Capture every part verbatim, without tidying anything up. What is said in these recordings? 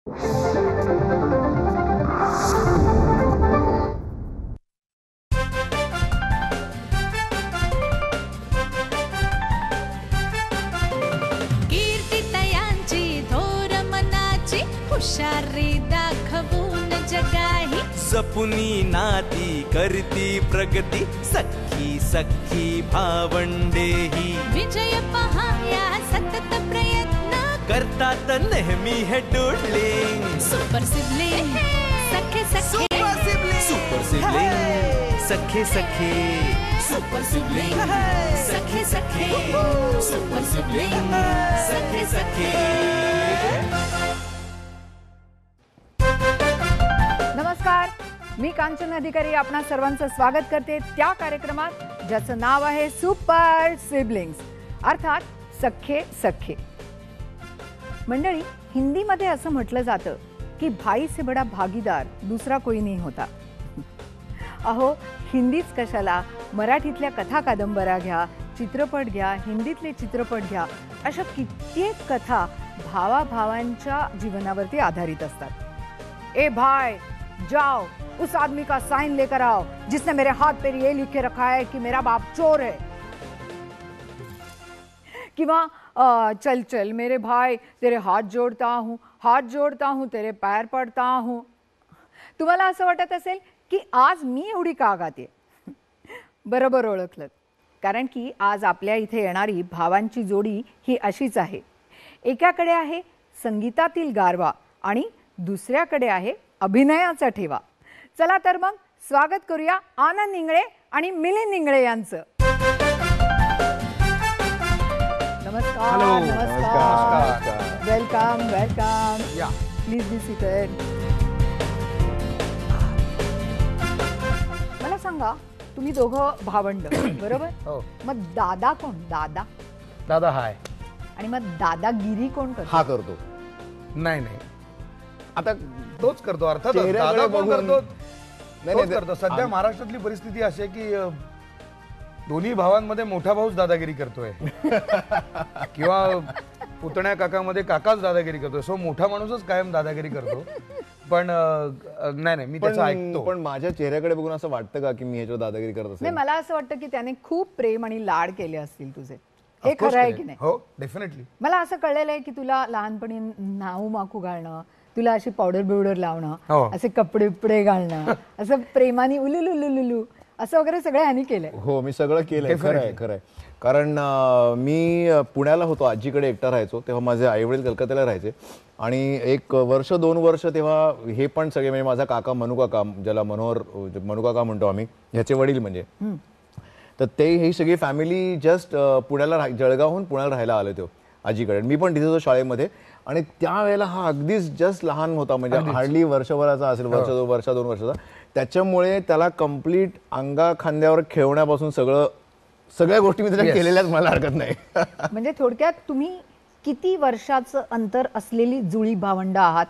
कीर्तितयांची थोर मनाची हुशारी दाखवून जगाही सपुनी नाती करती प्रगती सखी सखी भावंडेही विजय पहाया सतत प्रयत्न करतात नेहमी हे डोळलिंग सुपर सिबलिंग सखे सखे सुपर सिबलिंग सखे सखे सुपर सिबलिंग सखे सखे सुपर सिबलिंग सखे सखे. नमस्कार, मी कांचन अधिकारी आपणा सर्वांचं स्वागत करते त्या कार्यक्रमात ज्याचं नाव आहे सुपर सिबलिंग्स अर्थात सख्खे सख्खे. मंडळी, हिंदीमध्ये असं म्हटलं जातं की भाई से बडा भागीदार दुसरा कोई नहीं होता. अहो, हिंदीच कशाला, मराठीतल्या कथा कादंबऱ्या घ्या, चित्रपट घ्या, हिंदीतले चित्रपट घ्या, अशा कित्येक कथा भावाभावांच्या जीवनावरती आधारित असतात. ए भाई, जाओ उस आदमी का साइन लेकर आओ जिसने मेरे हाथ पे ये लिख के रखा है कि मेरा बाप चोर है. किंवा चल चल मेरे भाई, तेरे हाथ जोड़ता हूँ, हाथ जोड़ता हूँ, तेरे पैर पड़ता हूँ. तुम्हाला असं वाटत असेल की आज मी एवढी का गाते? बरोबर ओळखलं, कारण की आज आपल्या इथे येणारी भावांची जोडी ही अशीच आहे. एकाकडे आहे संगीतातील गारवा आणि दुसऱ्याकडे आहे अभिनयाचा ठेवा. चला तर मग स्वागत करूया आनंद इंगळे आणि मिलिंद इंगळे यांचं. नमस्कार. नमस्कार. Welcome welcome. या प्लीज बी सीटेड. मला सांगा, तुम्ही दोघं भावंड बरोबर? हो. मग दादा कोण? दादा दादा हाय आणि मग दादागिरी कोण करतो? हा करतो. नाही नाही, आता तोच करतो अर्थात. चेहऱ्याकडे दादा कोण बघून- करतो? नाही, तोच नाही, करतो. सध्या आम- महाराष्ट्रातली परिस्थिती अशी आहे की अ, दोन्ही भावांमध्ये मोठा भाऊच दादागिरी करतोय किंवा पुतण्या काकामध्ये काकाच दादागिरी करतोय. सो मोठा माणूसच कायम दादागिरी करतो. पण अ, नाही नाही, मी त्याचं ऐकतो. पण माझ्या चेहऱ्याकडे बघून असं वाटतं का की मी ह्याच्यावर दादागिरी करत नाही, असेल? मला असं वाटतं की त्याने खूप प्रेम आणि लाड केले असतील तुझे. हे Of course खरं आहे केलंय. की नाही? हो, डेफिनेटली. मला असं कळलेलं आहे की तुला लहानपणी नाऊ माकू घालणं, तुला अशी पावडर बिवडर लावणं, हो. असे कपडे बिपडे घालणं, असं प्रेमाने उलुलुलुलुलु असं वगैरे सगळं ह्यानी केलंय. हो, मी सगळं केलंय. खरं आहे, खरं आहे. कारण अं, मी अं, पुण्याला होतो, आजीकडे एकटा राहायचो. तेव्हा माझे आई वडील कलकत्त्याला राहायचे आणि एक वर्ष दोन वर्ष तेव्हा हे पण सगळे, म्हणजे माझा काका मनू काका, ज्याला मनोहर मनू काका म्हणतो आम्ही, ह्याचे वडील म्हणजे, तर ते ही सगळी फॅमिली जस्ट पुण्याला राह जळगावहून पुण्याला राहायला आले होते आजीकडे. मी पण तिथे होतो शाळेमध्ये आणि त्यावेळेला हा अगदीच जस्ट लहान होता, म्हणजे हार्डली वर्षभराचा असेल, वर्ष दोन वर्ष दोन वर्षाचा. त्याच्यामुळे त्याला कम्प्लीट अंगा खांद्यावर खेळण्यापासून सगळं सगळ्या गोष्टी मी त्याच्या केलेल्याच मला हरकत नाही. म्हणजे थोडक्यात तुम्ही किती वर्षाचं अंतर असलेली जुळी भावंड आहात?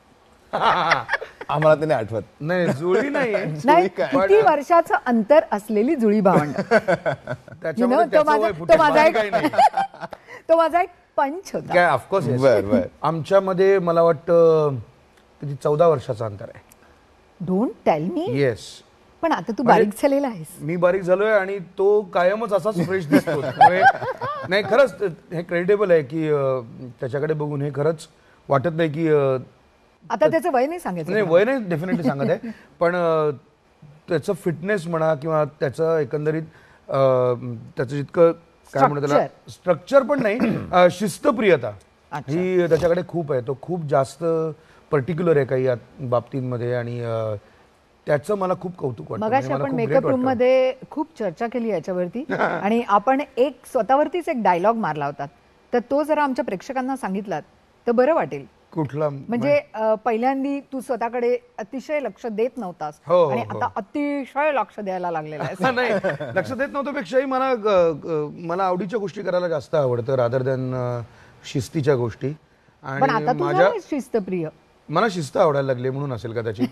आम्हाला ते नाही आठवत. नाही, जुळी नाहीये. नाही, किती वर्षाचं अंतर असलेली जुळी भावंड? You know, तो माझा तो माझा एक तो माझा एक पंच होता. काय, ऑफकोर्स. बर बर. आमच्यामध्ये मला वाटतं किती चौदा वर्षाचं अंतर आहे. Don't tell me. येस. पण आता तू बारीक झालेला आहेस. मी बारीक झालोय आणि तो कायमच असाच फ्रेश दिसतो. त्यामुळे नाही, खरंच हे क्रेडिटेबल आहे की अ, त्याच्याकडे बघून हे खरंच वाटत नाही की अ, आता त्याचं वय नाही सांगायचं. नाही, वय नाही डेफिनेटली सांगत आहे, पण अ, त्याचं फिटनेस म्हणा किंवा त्याचं एकंदरीत अ, त्याचं जितकं काय म्हणतात त्याला, स्ट्रक्चर पण नाही, अ, शिस्तप्रियता ही त्याच्याकडे खूप आहे. तो खूप जास्त पर्टिक्युलर आहे काही बाबतींमध्ये आणि अ, त्याचं मला खूप कौतुक वाटतं. मगाशी आपण मेकअप रूम मध्ये खूप चर्चा केली याच्यावरती आणि आपण एक स्वतःवरतीच एक डायलॉग मारला होता, तर तो जरा आमच्या प्रेक्षकांना सांगितलात तर बरं वाटेल. कुठला? म्हणजे पहिल्यांदी तू स्वतःकडे अतिशय लक्ष देत नव्हतास आणि आता अतिशय लक्ष द्यायला लागलेला आहे. नाही, लक्ष देत नव्हतं पेक्षाही मला मला आवडीच्या गोष्टी करायला जास्त आवडतं रादर दॅन शिस्तीच्या गोष्टी. पण आता तू झालाय शिस्तप्रिय. मला शिस्त आवडायला लागली म्हणून असेल कदाचित.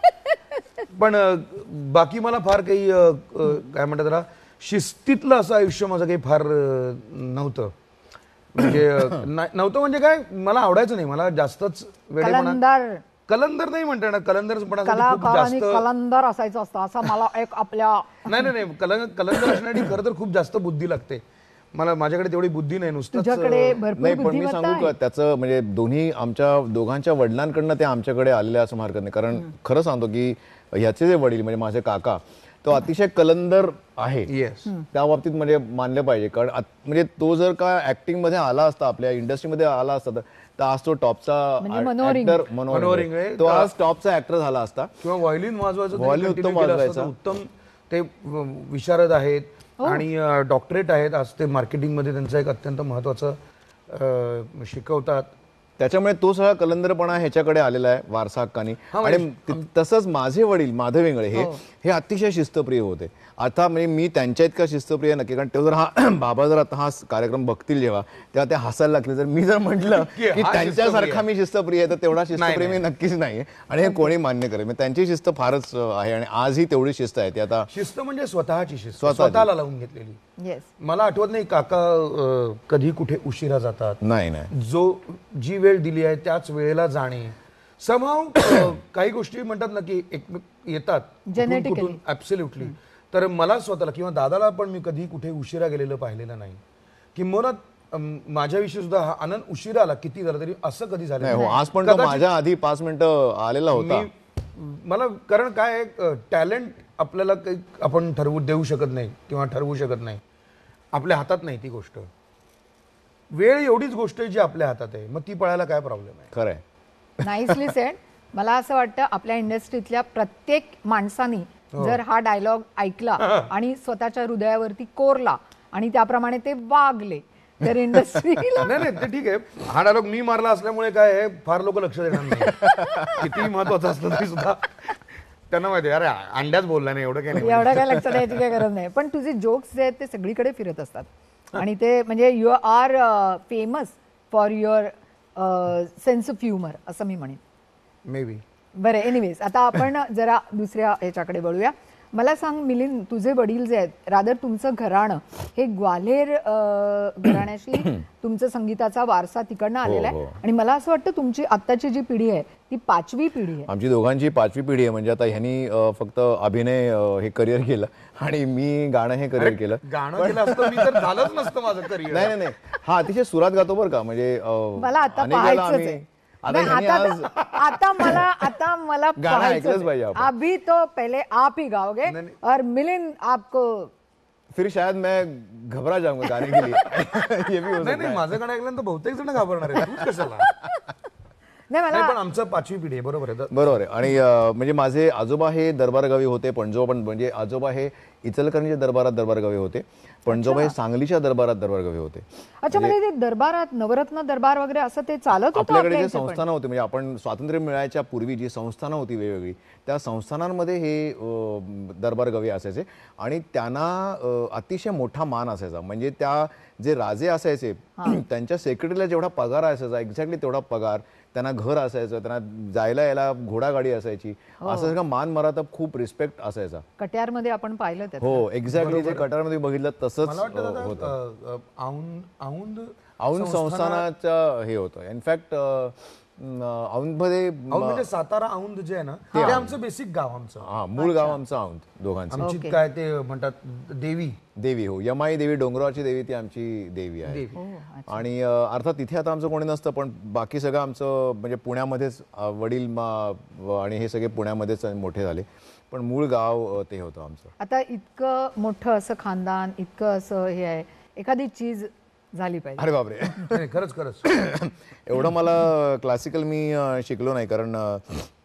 पण बाकी मला फार काही काय म्हणतात त्याला, शिस्तीतलं असं आयुष्य माझं काही फार नव्हतं. म्हणजे अं, नाही- नव्हतं म्हणजे काय मला आवडायचं नाही, मला जास्तच वेळेपणा कलंदर कलंदर नाही म्हणता येणार, कलंदरपणासाठी खूप कलाकारांनी जास्त कलंदर असायचं असतं असं मला एक आपल्या नाही नाही नाही कलंदर कलंदर असण्यासाठी खरं तर खूप जास्त बुद्धी लागते. मला माझ्याकडे तेवढी बुद्धी नाही, नुसतं तुझ्याकडे भरपूर नाही पण मी बुद्धिमत्ता सांगू का आहे. त्याचं म्हणजे दोन्ही आमच्या दोघांच्या वडिलांकडनं ते आमच्याकडे आलेले असं हरकत नाही. कारण खरं सांगतो की ह्याचे जे वडील म्हणजे माझे काका तो अतिशय कलंदर आहे. येस त्या बाबतीत म्हणजे मानलं पाहिजे. कारण आत- म्हणजे तो जर का ऍक्टिंग मध्ये आला असता, आपल्या इंडस्ट्रीमध्ये आला असता तर तर आज तो टॉपचा म्हणजे मनोहरिंग. ऍक्टर मनोहरिंग आहे. तो आज टॉपचा ऍक्टर झाला असता. किंवा व्हायोलिन वाजवायचं त्यांनी व्हायोलिन continue उत्तम केलं असतं वाजवायचा. तर उत्तम ते अं, विशारद आहेत आणि डॉक्टरेट आहेत. आज ते मार्केटिंगमध्ये त्यांचं एक अत्यंत महत्वाचं अं, शिकवतात. त्याच्यामुळे तो सगळा कलंदरपणा ह्याच्याकडे आलेला आहे वारसा हक्कानी. आणि त- तसंच माझे वडील माधव इंगळे हे हे अतिशय शिस्तप्रिय होते. आता म्हणजे मी त्यांच्या इतका शिस्तप्रिय नक्की, कारण तेव्हा जर हा बाबा जर आता हा कार्यक्रम बघतील जेव्हा तेव्हा ते हसायला लागले. जर मी जर म्हटलं की की हा त्यांच्यासारखा मी शिस्तप्रिय आहे तर तेवढा शिस्तप्रिय मी नक्कीच नाही. आणि हे कोणी मान्य करेल. म्हणजे त्यांची शिस्त फारच आहे आणि आजही तेवढी शिस्त आहे. ती आता शिस्त म्हणजे स्वतःची शिस्त, स्वतःची. स्वतःला लावून घेतलेली. येस मला आठवत नाही काका अं, कधी कुठे उशिरा जातात. नाही नाही जो जी वेळ दिली आहे त्याच वेळेला जाणे. समहाव काही गोष्टी म्हणतात ना की एक येतात Genetically. ऍब्सोल्युटली. तर मला स्वतःला किंवा दादाला पण मी कधी कुठे उशिरा गेलेलं पाहिलेलं नाही. किंवा माझ्याविषयी सुद्धा हा आनंद उशिरा आला किती झालं तरी असं कधी झालं नाही. हो, नाही. आज पण तो कदाचित माझ्या आधी पाच मिनिटं आलेला होता. मी मला कारण काय टॅलेंट आपल्याला काही आपण ठरवू देऊ शकत नाही किंवा ठरवू शकत नाही. आपल्या हातात नाही ती गोष्ट. वेळ एवढीच गोष्ट आहे जी आपल्या हातात आहे, मग ती पळायला काय प्रॉब्लेम आहे. खरंय. Nicely said. मला असं वाटतं आपल्या इंडस्ट्रीतल्या प्रत्येक माणसानी जर हा डायलॉग ऐकला आणि स्वतःच्या हृदयावरती कोरला आणि त्याप्रमाणे ते वागले तर इंडस्ट्रीला नाही नाही ते ठीक आहे. हा डायलॉग मी मारला असल्यामुळे काय आहे फार लोक लक्ष देणार नाही. किती महत्वाचं असलं तरी सुद्धा त्यांना माहिती आहे, अरे अंड्याच बोलला नाही एवढं काय नाही. एवढं काय लक्ष द्यायची काही गरज नाही. पण तुझे जोक्स जे आहेत ते सगळीकडे फिरत असतात आणि ते म्हणजे you are famous for your sense of humour असं मी म्हणेन. May be. बरं एनिवेज आता आपण जरा दुसऱ्या ह्याच्याकडे वळूया. मला सांग मिलिंद, तुझे वडील जे आहेत रादर तुमचं घराणं हे ग्वाल्हेर अं, घराण्याशी तुमचं संगीताचा वारसा तिकडनं आलेला आहे. आणि मला असं वाटतं तुमची आत्ताची जी पिढी आहे ती पाचवी पिढी आहे. आमची दोघांची पाचवी पिढी आहे. म्हणजे आता ह्यांनी अ, फक्त अभिनय अ, हे करिअर केलं आणि मी गाणं हे करिअर केलं. गाणं केलं असतं मी तर झालंच नसतं माझं करिअर. नाही नाही नाही हा अतिशय सुरात गातो बरं का. म्हणजे अ, मला आता अनेक वेळेला पाहायचंच आम्ही- आहे. आता नाही, ह्यांनी आता आज आता मला आता मला गाणं पाहायचंच ऐकलंच पाहिजे आहे. आपण. अभी तो पहले आप ही गाओगे और मिलिंद आपको फिर शायद मैं घबरा जाऊंगा गाने के लिए. ये भी हो नाही सकता नाही है. माझं गाणं ऐकल्यानंतर बहुतेक जण घाबरणार आहे. तूच कशाला. नाही नाही मला पण आमचं पाचवी पिढी आहे बरोबर आहे. बरोबर आहे. आणि अ, म्हणजे माझे आजोबा हे दरबारगावी होते. पणजोबा पण म्हणजे आजोबा हे इचलकरंजीच्या दरबारात दरबारगावी होते. पणजोबा हे सांगलीच्या दरबारात दरबारगावी होते. अच्छा म्हणजे ते दरबारात नवरत्न दरबार वगैरे असं ते चालत होतं आपल्याकडे आपल्या जे इथे पण? संस्थानं होती म्हणजे आपण स्वातंत्र्य मिळायच्या पूर्वी जी संस्थानं होती वेगवेगळी त्या संस्थानांमध्ये हे अ, दरबारगावी असायचे आणि त्यांना अ, अतिशय मोठा मान असायचा. म्हणजे त्या जे राजे असायचे त्यांच्या सेक्रेटरीला जेवढा पगार असायचा एक्झॅक्टली तेवढा पगार, त्यांना घर असायचं, त्यांना जायला यायला घोडागाडी असायची, असं सगळं मान मरातब खूप रिस्पेक्ट असायचा. कट्यारमध्ये आपण पाहिलं त्यात. हो एक्झॅक्टली जे कटारमध्ये बघितलं तसंच मला वाटतं अ, दादा, होतं. अ, अ, औंध औंध औंध संस्थानाचं हे होतं. इनफॅक्ट औंधमध्ये औंध म्हणजे सातारा औंध जे आहे ना ते आमचं बेसिक गाव आमचं. हा मूळ गाव आमचं औंध दोघांचं. आमची काय ते म्हणतात देवी देवी हो यमाई देवी डोंगराची देवी ती आमची देवी आहे. आणि अ, अर्थात तिथे आता आमचं कोणी नसतं पण बाकी सगळं आमचं म्हणजे पुण्यामध्येच अ, वडील मा- आणि हे सगळे पुण्यामध्येच मोठे झाले पण मूळ गाव अ, ते होतं आमचं. आता इतकं मोठं असं खानदान इतकं असं हे आहे, एखादी चीज झाली पाहिजे. अरे बापरे. नाही, खरंच खरंच एवढं मला क्लासिकल मी अ, शिकलो नाही कारण अ,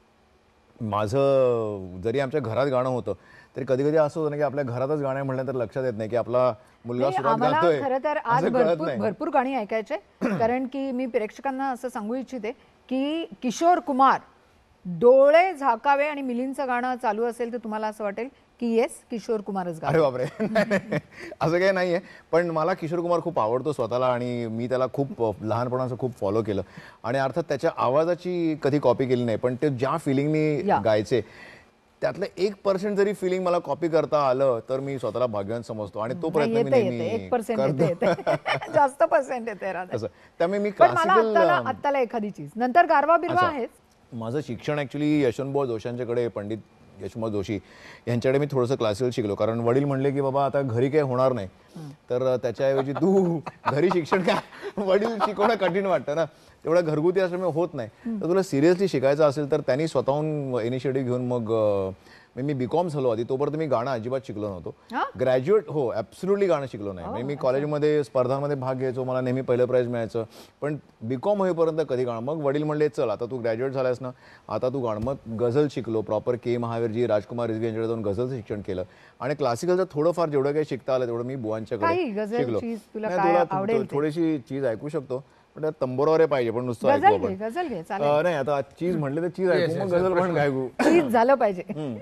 माझं जरी आमच्या घरात गाणं होतं तरी कधी कधी असं होतं ना की आपल्या घरातच गाणं म्हणलं तर लक्षात येत नाही की आपला मुलगा नाही, सुरात आम्हाला गातोय खरं तर आज असं कळत भरपूर नाही. भरपूर गाणी ऐकायचे कारण की मी प्रेक्षकांना असं सांगू इच्छिते की किशोर कुमार डोळे झाकावे आणि मिलिंदचं गाणं चालू असेल तर तुम्हाला असं वाटेल की येस किशोर कुमारच गातो. अरे बापरे. असं काही नाहीये पण मला किशोर कुमार खूप आवडतो स्वतःला आणि मी त्याला खूप अ, लहानपणाचं खूप फॉलो केलं आणि अर्थात त्याच्या आवाजाची कधी कॉपी केली नाही पण ते ज्या फिलिंगनी या. गायचे त्यातलं एक पर्सेंट जरी फिलिंग मला कॉपी करता आलं तर मी स्वतःला भाग्यवान समजतो आणि तो प्रयत्न मी येते येते नेहमी एक पर्सेंट करतो. येते येते. जास्त पर्सेंट येते राधा. असं त्यामुळे मी पण मला क्लासिकल आत्ताला आत्ताला एखादी चीज नंतर गारवा बिरवा अच्छा. आहेच. माझं शिक्षण ॲक्च्युली यशवंतभाऊ जोशांच्याकडे, पंडित यशवंतभाऊ जोशी यांच्याकडे मी थोडंसं क्लासिकल शिकलो. कारण वडील म्हणले की बाबा आता घरी काही होणार नाही, तर त्याच्याऐवजी तू घरी शिक्षण काय, वडील शिकवणं कठीण वाटतं ना, तेवढा घरगुती असल्यामुळे होत नाही. तर तुला सिरियसली शिकायचं असेल तर त्यांनी स्वतःहून इनिशिएटिव्ह घेऊन मग मी बी कॉम झालो आधी. तोपर्यंत मी गाणं अजिबात शिकलो नव्हतो. ग्रॅज्युएट हो ॲब्सोल्युटली गाणं शिकलो नाही. म्हणजे मी कॉलेजमध्ये स्पर्धांमध्ये भाग घ्यायचो, मला नेहमी पहिलं प्राईज मिळायचं, पण बी कॉम होईपर्यंत कधी गाणं. मग वडील म्हणले चल आता तू ग्रॅज्युएट झालास ना, आता तू गाणं. मग गझल शिकलो प्रॉपर. के महावीरजी, राजकुमार रिझवी यांच्याकडे जाऊन गझलचं शिक्षण केलं आणि क्लासिकलचं थोडंफार जेवढं काही शिकता आलं तेवढं मी बुवांच्याकडे शिकलो. तुला थोडीशी चीज ऐकू शकतो पण त्या तंबोरावर पाहिजे, पण नुसतं ऐकू आपण गझल घे चालेल. नाही. आता चीज म्हटले तर चीज ऐकू, मग गझल पण ऐकू. चीज झालं पाहिजे.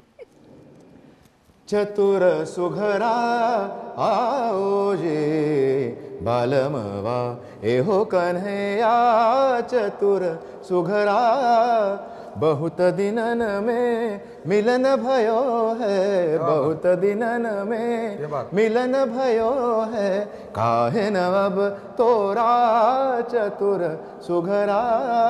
चतुर सुघरा आओ जे बालमवा एहो कन्हैया, चतुर सुघरा बहुत दिनन में मिलन भयो है, बहुत दिनन में मिलन भयो है, काहे न अब तोरा चतुर सुघरा.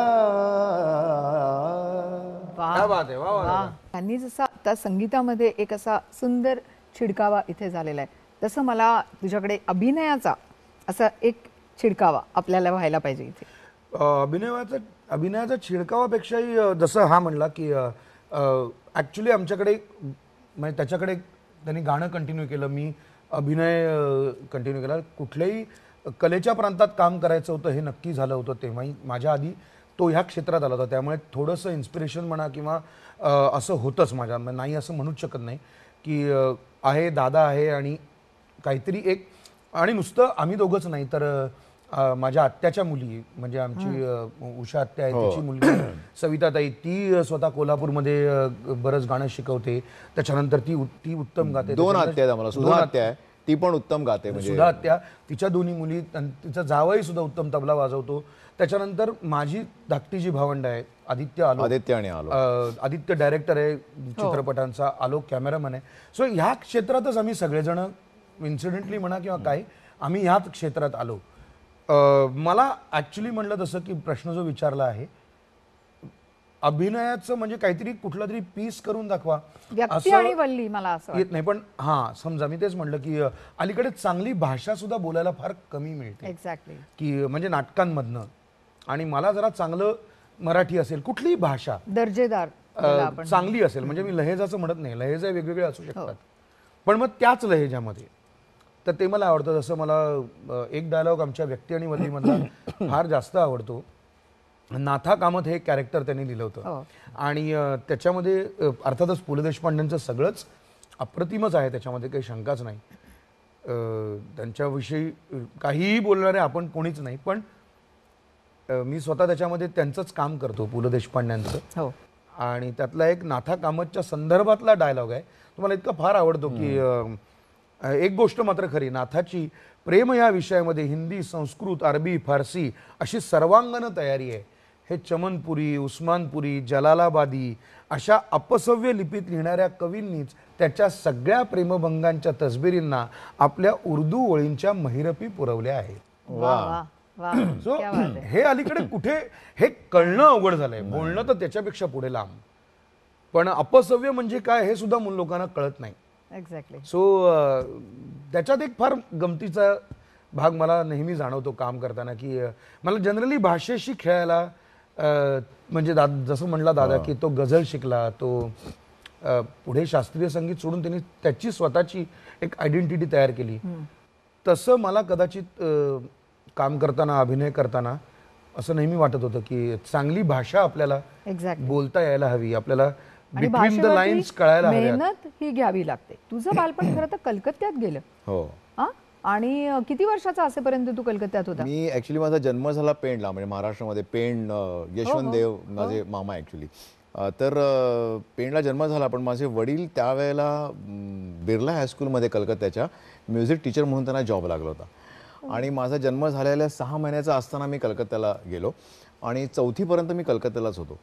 त्यांनी जसा त्या संगीतामध्ये एक असा सुंदर छिडकावा इथे झालेला आहे, तसं मला तुझ्याकडे अभिनयाचा असा एक छिडकावा आपल्याला व्हायला पाहिजे इथे. अभिनयाचा अभिनयाचा छिडकावापेक्षाही जसं हा म्हणला की ॲक्च्युली आमच्याकडे म्हणजे त्याच्याकडे त्यांनी गाणं कंटिन्यू केलं, मी अभिनय कंटिन्यू केला. कुठल्याही कलेच्या प्रांतात काम करायचं होतं हे नक्की झालं होतं तेव्हाही. माझ्या आधी तो ह्या क्षेत्रात आला होता, त्यामुळे थोडंसं इन्स्पिरेशन म्हणा किंवा असं होतंच माझ्या, नाही असं म्हणूच शकत नाही की आहे दादा आहे आणि काहीतरी एक. आणि नुसतं आम्ही दोघंच नाही तर माझ्या आत्याच्या मुली म्हणजे आमची उषा आत्या आहे, तिची मुलगी सविताताई, ती स्वतः कोल्हापूरमध्ये बरंच गाणं शिकवते. त्याच्यानंतर ती ती उत्तम गाते. दोन आत्या आम्हाला, सुधा आत्या आहे ती पण उत्तम गाते. म्हणजे सुधा आत्या, तिच्या दोन्ही मुली, तिचा जावई सुद्धा उत्तम तबला वाजवतो. त्याच्यानंतर माझी धाकटी जी भावंड आहे आदित्य आलो, आदित्य आणि आलो आदित्य डायरेक्टर आहे चित्रपटांचा, आलोक कॅमेरामॅन आहे. सो ह्या क्षेत्रातच आम्ही सगळेजण इन्सिडेंटली म्हणा किंवा काय आम्ही ह्याच क्षेत्रात आलो. मला ॲक्च्युली म्हणलं तसं की प्रश्न जो विचारला आहे, अभिनयाचं म्हणजे काहीतरी कुठला तरी पीस करून दाखवा असं मला असं येत नाही. पण हा समजा मी तेच म्हणलं की अलीकडे चांगली भाषा सुद्धा बोलायला फार कमी मिळते. एक्झॅक्टली. की म्हणजे नाटकांमधनं, आणि मला जरा चांगलं मराठी असेल, कुठलीही भाषा दर्जेदार चांगली असेल, म्हणजे मी लहेजाचं म्हणत नाही, लहेजा वेगवेगळे असू शकतात, पण मग त्याच लहेजामध्ये, तर ते मला आवडतं. जसं मला एक डायलॉग आमच्या व्यक्ती आणि वल्लीमधला फार जास्त आवडतो. नाथा कामत हे कॅरेक्टर त्यांनी लिहिलं होतं आणि त्याच्यामध्ये अर्थातच पु ल देशपांडेंचं सगळंच अप्रतिमच आहे, त्याच्यामध्ये काही शंकाच नाही. त्यांच्याविषयी काहीही बोलणारे आपण कोणीच नाही, पण मी स्वतः त्याच्यामध्ये त्यांचंच काम करतो, पु ल देशपांड्यांचं. आणि त्यातला एक नाथा कामतच्या संदर्भातला डायलॉग आहे, तुम्हाला इतका फार आवडतो की एक गोष्ट मात्र खरी, नाथाची प्रेम या विषयामध्ये हिंदी, संस्कृत, अरबी, फारसी अशी सर्वांगण तयारी आहे. हे चमनपुरी, उस्मानपुरी, जलालाबादी अशा अपसव्य लिपीत लिहिणाऱ्या कवींनीच त्याच्या सगळ्या प्रेमभंगांच्या तसबिरींना आपल्या उर्दू ओळींच्या महिरपी पुरवल्या आहेत. सो हे अलीकडे कुठे हे कळणं अवघड झालंय, बोलणं तर त्याच्यापेक्षा पुढे लांब, पण अपसव्य म्हणजे काय हे सुद्धा मूल लोकांना कळत नाही. एक्झॅक्टली. सो त्याच्यात एक फार गमतीचा भाग मला नेहमी जाणवतो काम करताना, की मला जनरली भाषेशी खेळायला म्हणजे दा जसं म्हणला दादा की तो गझल शिकला, तो पुढे शास्त्रीय संगीत सोडून त्यांनी त्याची स्वतःची एक आयडेंटिटी तयार केली. तसं मला कदाचित काम करताना, अभिनय करताना असं नेहमी वाटत होतं की चांगली भाषा आपल्याला बोलता यायला हवी, आपल्याला बिटवीन द लाईन्स कळायला हवी, मेहनत ही घ्यावी लागते. तुझं बालपण खरं तर कलकत्त्यात गेलं. हो. आणि किती वर्षाचा असेपर्यंत तू कलकत्त्यात होता? मी ऍक्च्युली माझा जन्म झाला पेणला, म्हणजे महाराष्ट्रामध्ये पेण, यशवंत देव माझे मामा ऍक्च्युली. तर पेणला जन्म झाला, पण माझे वडील त्यावेळेला बिर्ला हायस्कूलमध्ये कलकत्त्याच्या म्युझिक टीचर म्हणून त्यांना जॉब लागला होता. आणि माझा जन्म झालेल्या सहा महिन्याचा असताना मी कलकत्त्याला गेलो आणि चौथीपर्यंत मी कलकत्त्यालाच होतो.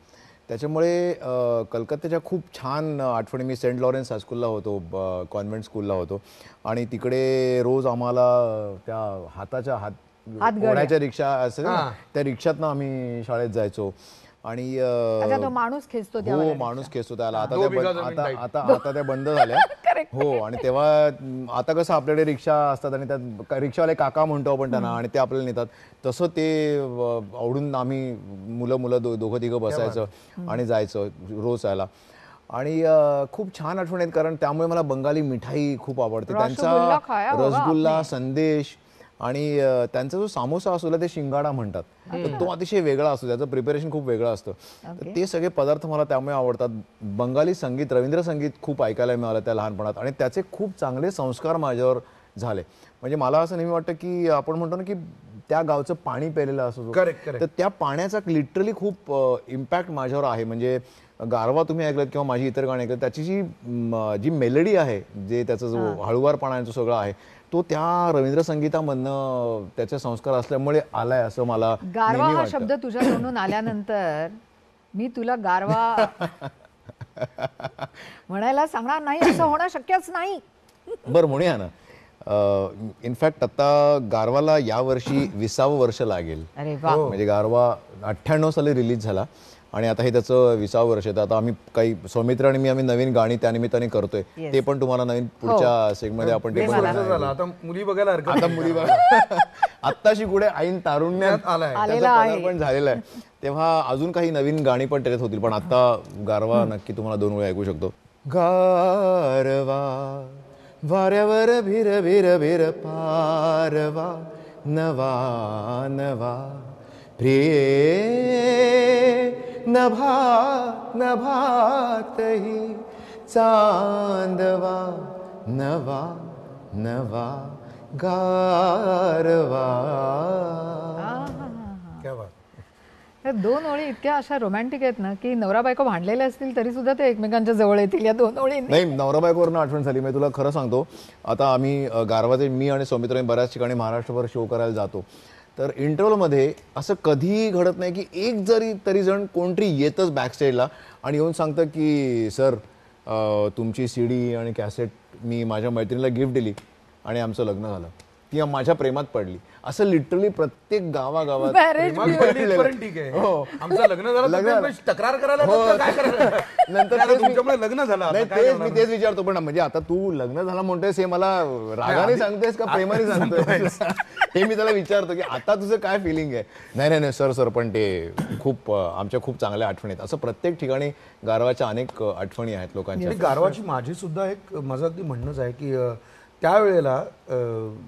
त्याच्यामुळे अ, कलकत्त्याच्या खूप छान आठवणी. मी सेंट लॉरेन्स हायस्कूलला होतो, कॉन्व्हेंट स्कूलला होतो आणि तिकडे रोज आम्हाला त्या हाताच्या हात हातगाड्या. ओढ्याच्या रिक्षा असेल ना, त्या रिक्षातनं आम्ही शाळेत जायचो आणि अ, अच्छा, तो माणूस खेचतो हो त्यावाल्या माणूस खेचतो त्याला. आता दो त्या बिघा बंद- जमीन आता type. आता आता त्या बंद झाल्या. हो, आणि तेव्हा अं, आता कसं आपल्याकडे रिक्षा असतात आणि त्यात रिक्षावाले काका म्हणतो आपण त्यांना आणि ते आपल्याला नेतात. तसं ते अं, आवडून आम्ही मुलं मुलं दो- दोघं तिघं बसायचं आणि जायचं रोज जायला. आणि अं, खूप छान आठवण आहेत कारण त्यामुळे मला बंगाली मिठाई खूप आवडते. रसगुल्ला खाया त्यांचा होगा रसगुल्ला, संदेश आणि अं, त्यांचा जो सामोसा असतो ना, ते शिंगाडा म्हणतात. तर तो अतिशय वेगळा असतो, त्याचं प्रिपरेशन खूप वेगळं असतं. तर ते सगळे पदार्थ मला त्यामुळे आवडतात. बंगाली संगीत, रवींद्र संगीत खूप ऐकायला मिळालं त्या लहानपणात आणि त्याचे खूप चांगले संस्कार माझ्यावर झाले. म्हणजे मला असं नेहमी वाटतं की आपण म्हणतो ना की त्या गावचं पाणी प्यायलेलं असतो, Correct, correct. तर त्या पाण्याचा लिटरली खूप इम्पॅक्ट माझ्यावर आहे. म्हणजे गारवा तुम्ही ऐकलं किंवा माझी इतर गाणी ऐकलं, त्याची जी म, जी मेलडी आहे, जे त्याचा जो हळुवारपणा सगळं आहे, तो त्या रवींद्र संगीतामधनं त्याचे संस्कार असल्यामुळे आलाय असं मला गारवा नेहमी हा वाटतं. शब्द तुझ्या तोंडून आल्यानंतर मी तुला गारवा म्हणायला सांगणार नाही, असं होणं शक्यच नाही. बरं, म्हणूया ना. इनफॅक्ट आता गारवाला यावर्षी विसावं वर्ष लागेल. अरे वा. म्हणजे गारवा अठ्ठ्याण्णव साली रिलीज झाला आणि आता हे त्याचं विसावं वर्ष आहे. तर आता आम्ही काही सौमित्र आणि मी आम्ही नवीन गाणी त्यानिमित्ताने करतोय. Yes. ते पण तुम्हाला नवीन पुढच्या सेगमध्ये आपण ते ते पण मला. बघणार वर्ष झालं आता मुली बघायला हरकत आता नाही. मुली बघा आत्ताशी पुढे ऐन तारुण्यात आलाय. आलेला आहे. पण झालेलं आहे. तेव्हा अजून काही नवीन गाणी पण त्याच्यात होतील, पण आता गारवा नक्की तुम्हाला दोन वेळा ऐकू शकतो. गारवा वाऱ्यावर भिर भिर भिर पारवा नवा नवा प्रिय नभा नभातही चांदवा नवा नवा गारवा. क्या बात. या दोन ओळी इतक्या अशा रोमॅन्टिक आहेत ना की नवरा बायको भांडलेले असतील तरी सुद्धा ते एकमेकांच्या जवळ येतील या दोन ओळींनी. नाही, नवरा बायकोवरनं आठवण झाली. मी तुला खरं सांगतो, आता आम्ही अ, गारवाचे मी आणि सौमित्र बऱ्याच ठिकाणी महाराष्ट्रभर शो करायला जातो. तर इंटरव्हलमध्ये असं कधीही घडत नाही की एक जरी तरी जण कोणतरी येतच बॅकस्टेजला आणि येऊन सांगतं की सर तुमची सी डी आणि कॅसेट मी माझ्या मैत्रिणीला गिफ्ट दिली आणि आमचं लग्न झालं, ती माझ्या प्रेमात पडली. असं लिटरली प्रत्येक गावागावात Marriage प्रेमात पडली इथपर्यंत ठीक आहे. हो. आमचं लग्न झालं तर लग्न- ते तक्रार करायला हो. नंतर काय करायचं? नंतर आता तेच मी- तुमच्यामुळे लग्न झालं, आता नाही, काय तेच करणार? मी तेच विचारतो. पण म्हणजे आता तू लग्न झालं म्हणतोयस हे मला रागाने आधी- सांगतोयस का प्रेमाने सांगतोयस हे मी त्याला विचारतो की आता तुझं काय फिलिंग आहे. नाही नाही नाही सर सर पण ते खूप अं, आमच्या खूप चांगल्या आठवणी आहेत. असं प्रत्येक ठिकाणी गारवाच्या अनेक अं, आठवणी आहेत लोकांच्या. आणि गारवाची माझी सुद्धा एक माझं अगदी म्हणणंच आहे की अ, त्यावेळेला अ,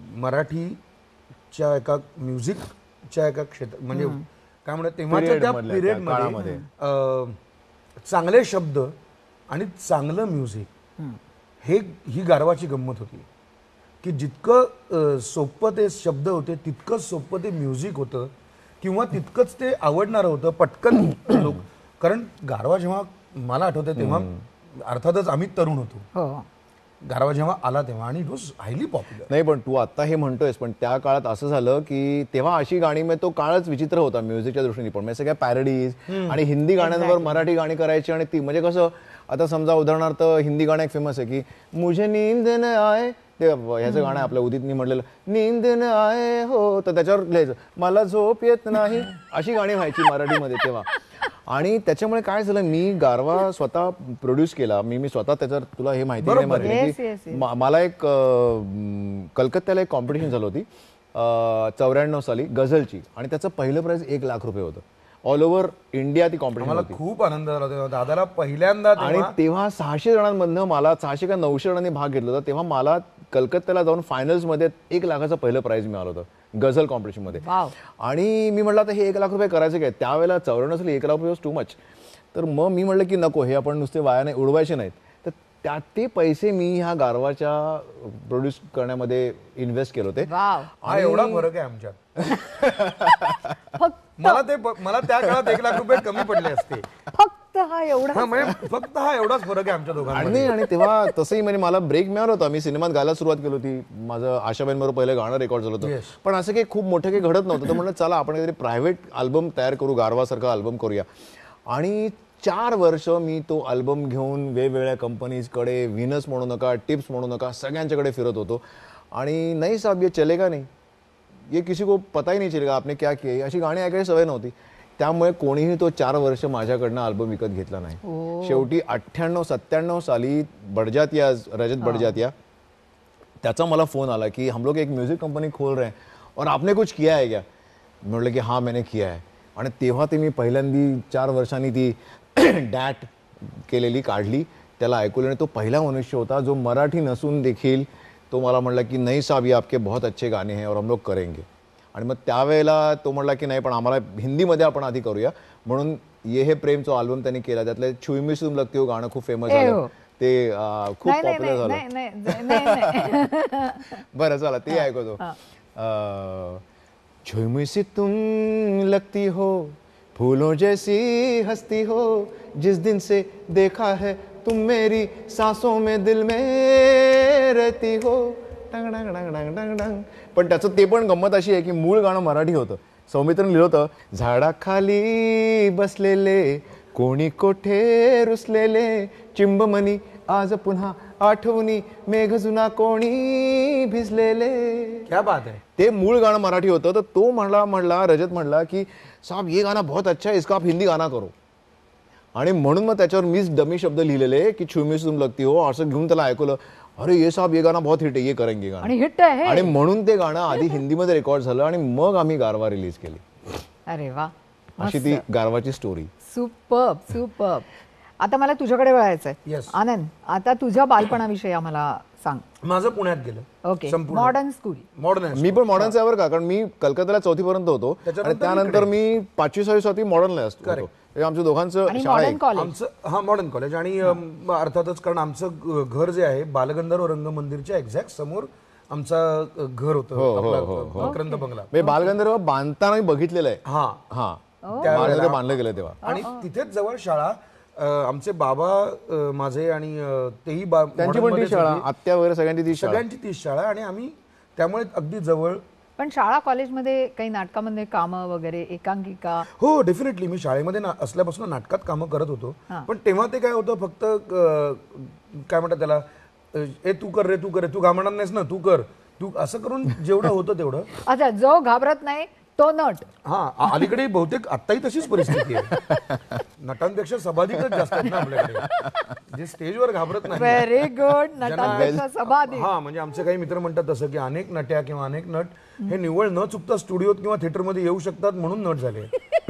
मराठीच्या एका म्युझिकच्या एका क्षेत्र म्हणजे काय म्हणतात तेव्हाच्या Period त्या मधल्या, त्या पिरियड काळामध्ये. मध्ये चांगले शब्द आणि चांगलं म्युझिक हे ही गारवाची गंमत होती की जितकं अ, सोपं ते शब्द होते तितकंच सोपं ते म्युझिक होतं किंवा तितकंच ते आवडणारं होतं पटकन लोक. कारण गारवा जेव्हा मला आठवतं तेव्हा अर्थातच आम्ही तरुण होतो. हो. गारवा जेव्हा आला तेव्हा आणि इट वॉज हायली पॉप्युलर. नाही, पण तू आता हे म्हणतोयस, पण त्या काळात असं झालं की तेव्हा अशी गाणी म्हणजे तो काळच विचित्र होता म्युझिकच्या दृष्टीने पण. म्हणजे सगळ्या पॅरडीज आणि हिंदी गाण्यांवर मराठी गाणी करायची. आणि ती म्हणजे कसं, आता समजा उदाहरणार्थ हिंदी गाणं एक फेमस आहे की मुझे नींद न आए, ते ह्याचं गाणं आहे आपल्या उदितनी म्हटलेलं, नींद न आए हो, तर त्याच्यावर लिहायचं मला झोप येत नाही, अशी गाणी व्हायची मराठीमध्ये तेव्हा. आणि त्याच्यामुळे काय झालं, मी गारवा स्वतः प्रोड्यूस केला. मी मी स्वतः त्याच्यावर, तुला हे माहिती नाही Yes, माहिती yes, की मा- मला एक अं, कलकत्त्याला एक कॉम्पिटिशन झाली होती चौऱ्याण्णव साली गझलची, आणि त्याचं पहिलं प्राइज एक लाख रुपये होतं. ऑल ओव्हर इंडिया ती कॉम्पिटिशन मला होती. खूप आनंद झाला तेव्हा दादाला पहिल्यांदा आणि तेव्हा तेव्हा सहाशे जणांमधनं मला सहाशे का नऊशे जणांनी भाग घेतला होता. तेव्हा मला कलकत्त्याला जाऊन फायनल्स मध्ये एक लाखाचं पहिलं प्राइज मिळालं होतं गझल कॉम्पिटिशन मध्ये. वाव. आणि मी म्हटलं आता हे एक लाख रुपये करायचे काय, त्यावेळेला चौऱ्याण्णव साली एक लाख रुपये टू मच. तर मग मी म्हटलं की नको, हे आपण नुसते वाया नाही उडवायचे नाहीत. तर त्या ते पैसे मी ह्या गारवाच्या प्रोड्यूस करण्यामध्ये इन्व्हेस्ट केले होते. वाव. हा एवढा फरक आहे आमच्यात. फक्त मला ते मला त्या काळात एक लाख रुपये कमी पडले असते. फक्त हा एवढा. हा म्हणजे फक्त हा एवढाच फरक आहे आमच्या आणि दोघांमध्ये. आणि तेव्हा तसंही म्हणजे मला ब्रेक मिळाला होता. मी सिनेमात गायला सुरुवात केली होती. माझं आशाबाईंबरोबर पहिलं गाणं रेकॉर्ड झालं होतं. Yes. पण असं काही खूप मोठं काही घडत नव्हतं. तर म्हणलं चला आपण काहीतरी प्रायव्हेट अल्बम तयार करू, गारवासारखा अल्बम करूया. आणि चार वर्ष मी तो अल्बम घेऊन वेगवेगळ्या कंपनीजकडे, व्हिनस म्हणू नका, टिप्स म्हणू नका, सगळ्यांच्याकडे फिरत होतो आणि नाही साहब ये चलेगा नहीं, ये किसी को पता ही नहीं चलेगा आपने क्या किया, अशी गाणी ऐकायची सवय नव्हती. त्यामुळे कोणीही तो चार वर्ष माझ्याकडनं अल्बम विकत घेतला नाही. शेवटी अठ्ठ्याण्णव सत्त्याण्णव साली बडजातिया, रजत बडजातिया, त्याचा मला फोन आला की हम लोग एक म्युझिक कंपनी खोल रहे हैं और आपने कुछ किया है क्या. म्हटलं की हां मैंने किया है. आणि तेव्हा ते मी पहिल्यांदी चार वर्षांनी ती डॅट केलेली काढली, त्याला ऐकवलं आणि तो पहिला मनुष्य होता जो मराठी नसून देखील तो मला म्हटला की नाही साहब ये आपके बहुत अच्छे गाणे हैं और हम लोग करेंगे. आणि मग त्यावेळेला तो म्हटला की नाही पण आम्हाला हिंदीमध्ये आपण आधी करूया, म्हणून ये हे प्रेमचा अल्बम त्यांनी केला. त्यातलं छुई मी सुम लगती हो गाणं खूप फेमस झालं, ते खूप पॉप्युलर झालं. बरं चला ते ऐकतो. छुई मी सी तुम लगती हो, फूलों जैसी हस्ती हो, जिस दिन से देखा है तुम मेरी सांसों में दिल में रहती हो. डंग डंग डंग डंग डंग डंग. पण त्याचं ते पण गंमत अशी आहे की मूळ गाणं मराठी होतं. सौमित्रने लिहिलं होतं, झाडाखाली बसलेले कोणी कोठे रुसलेले, चिंबमणी आज पुन्हा आठवणी, मेघ जुना कोणी भिजलेले. क्या बात आहे. ते मूळ गाणं मराठी होतं. तर तो म्हणला म्हणला रजत म्हणला की साहब ये गाना बहुत अच्छा है, इसका आप हिंदी गाना करो. आणि म्हणून मग त्याच्यावर मीच डमी शब्द लिहिलेले की छुई मी तुम लगती हो, असं घेऊन त्याला ऐकवलं. अरे ये साहब ये गाना बहुत हिट है, ये करेंगे गाणं. आणि हिट आहे. आणि म्हणून ते गाणं आधी हिंदीमध्ये रेकॉर्ड झालं आणि मग आम्ही गारवा रिलीज केली. अरे वा, अशी ती गारवाची स्टोरी. Superb superb. आता मला तुझ्याकडे वळायचंय. Yes. आनंद, आता तुझ्या बालपणाविषयी आम्हाला सांग. माझं पुण्यात गेलं. Okay, modern school. मॉडर्न. मी पण मॉडर्नच आहे बरं का, कारण मी कलकत्ताला चौथी पर्यंत होतो आणि त्यानंतर मी पाचवी सहावी सातवी मॉडर्नला असतो. आमच्या दोघांचं शाळा आहे. आमचं हा मॉडर्न कॉलेज आणि अम, अर्थातच कारण आमचं ग- घर जे आहे बालगंधर्व रंगमंदिरच्या एक्झॅक्ट समोर आमचा अ, घर होतं, मकरंद बंगला. म्हणजे बालगंधर्व बांधताना मी बघितलेलं आहे. हा हा बालगंधर्व बांधलं गेलं तेव्हा. आणि तिथेच जवळ शाळा. अ, आमचे बाबा अ, माझे आणि अ, तेही बा- त्यांची पण ती मॉडर्नमध्येच शाळा, होती. आत्या वगैरे सगळ्यांची ती शाळा. सगळ्यांची तीच शाळा आणि आम्ही त्यामुळे अगदी जवळ. पण शाळा कॉलेजमध्ये काही नाटकामध्ये कामं वगैरे, एकांकिका? हो डेफिनेटली. मी शाळेमध्ये ना असल्यापासून नाटकात कामं करत होतो. पण तेव्हा ते काय होतं फक्त अ, काय म्हणतात त्याला, अ, ए तू कर रे तू कर रे, तू घाबरणार नाहीस ना, तू कर तू, असं करून जेवढं होतं तेवढं. अच्छा, जो घाबरत नाही तो नट. हा, अलीकडे बहुतेक आत्ताही तशीच परिस्थिती आहे. नटांपेक्षा सभाधिकच जास्त आहेत ना आपल्याकडे, जे स्टेजवर घाबरत नाही. Very good. नटांपेक्षा सभाधिक. हा, म्हणजे आमचे काही मित्र म्हणतात तसं की अनेक नट्या किंवा अनेक नट हे निव्वळ न चुकता स्टुडिओत किंवा थिएटरमध्ये येऊ शकतात म्हणून नट झाले.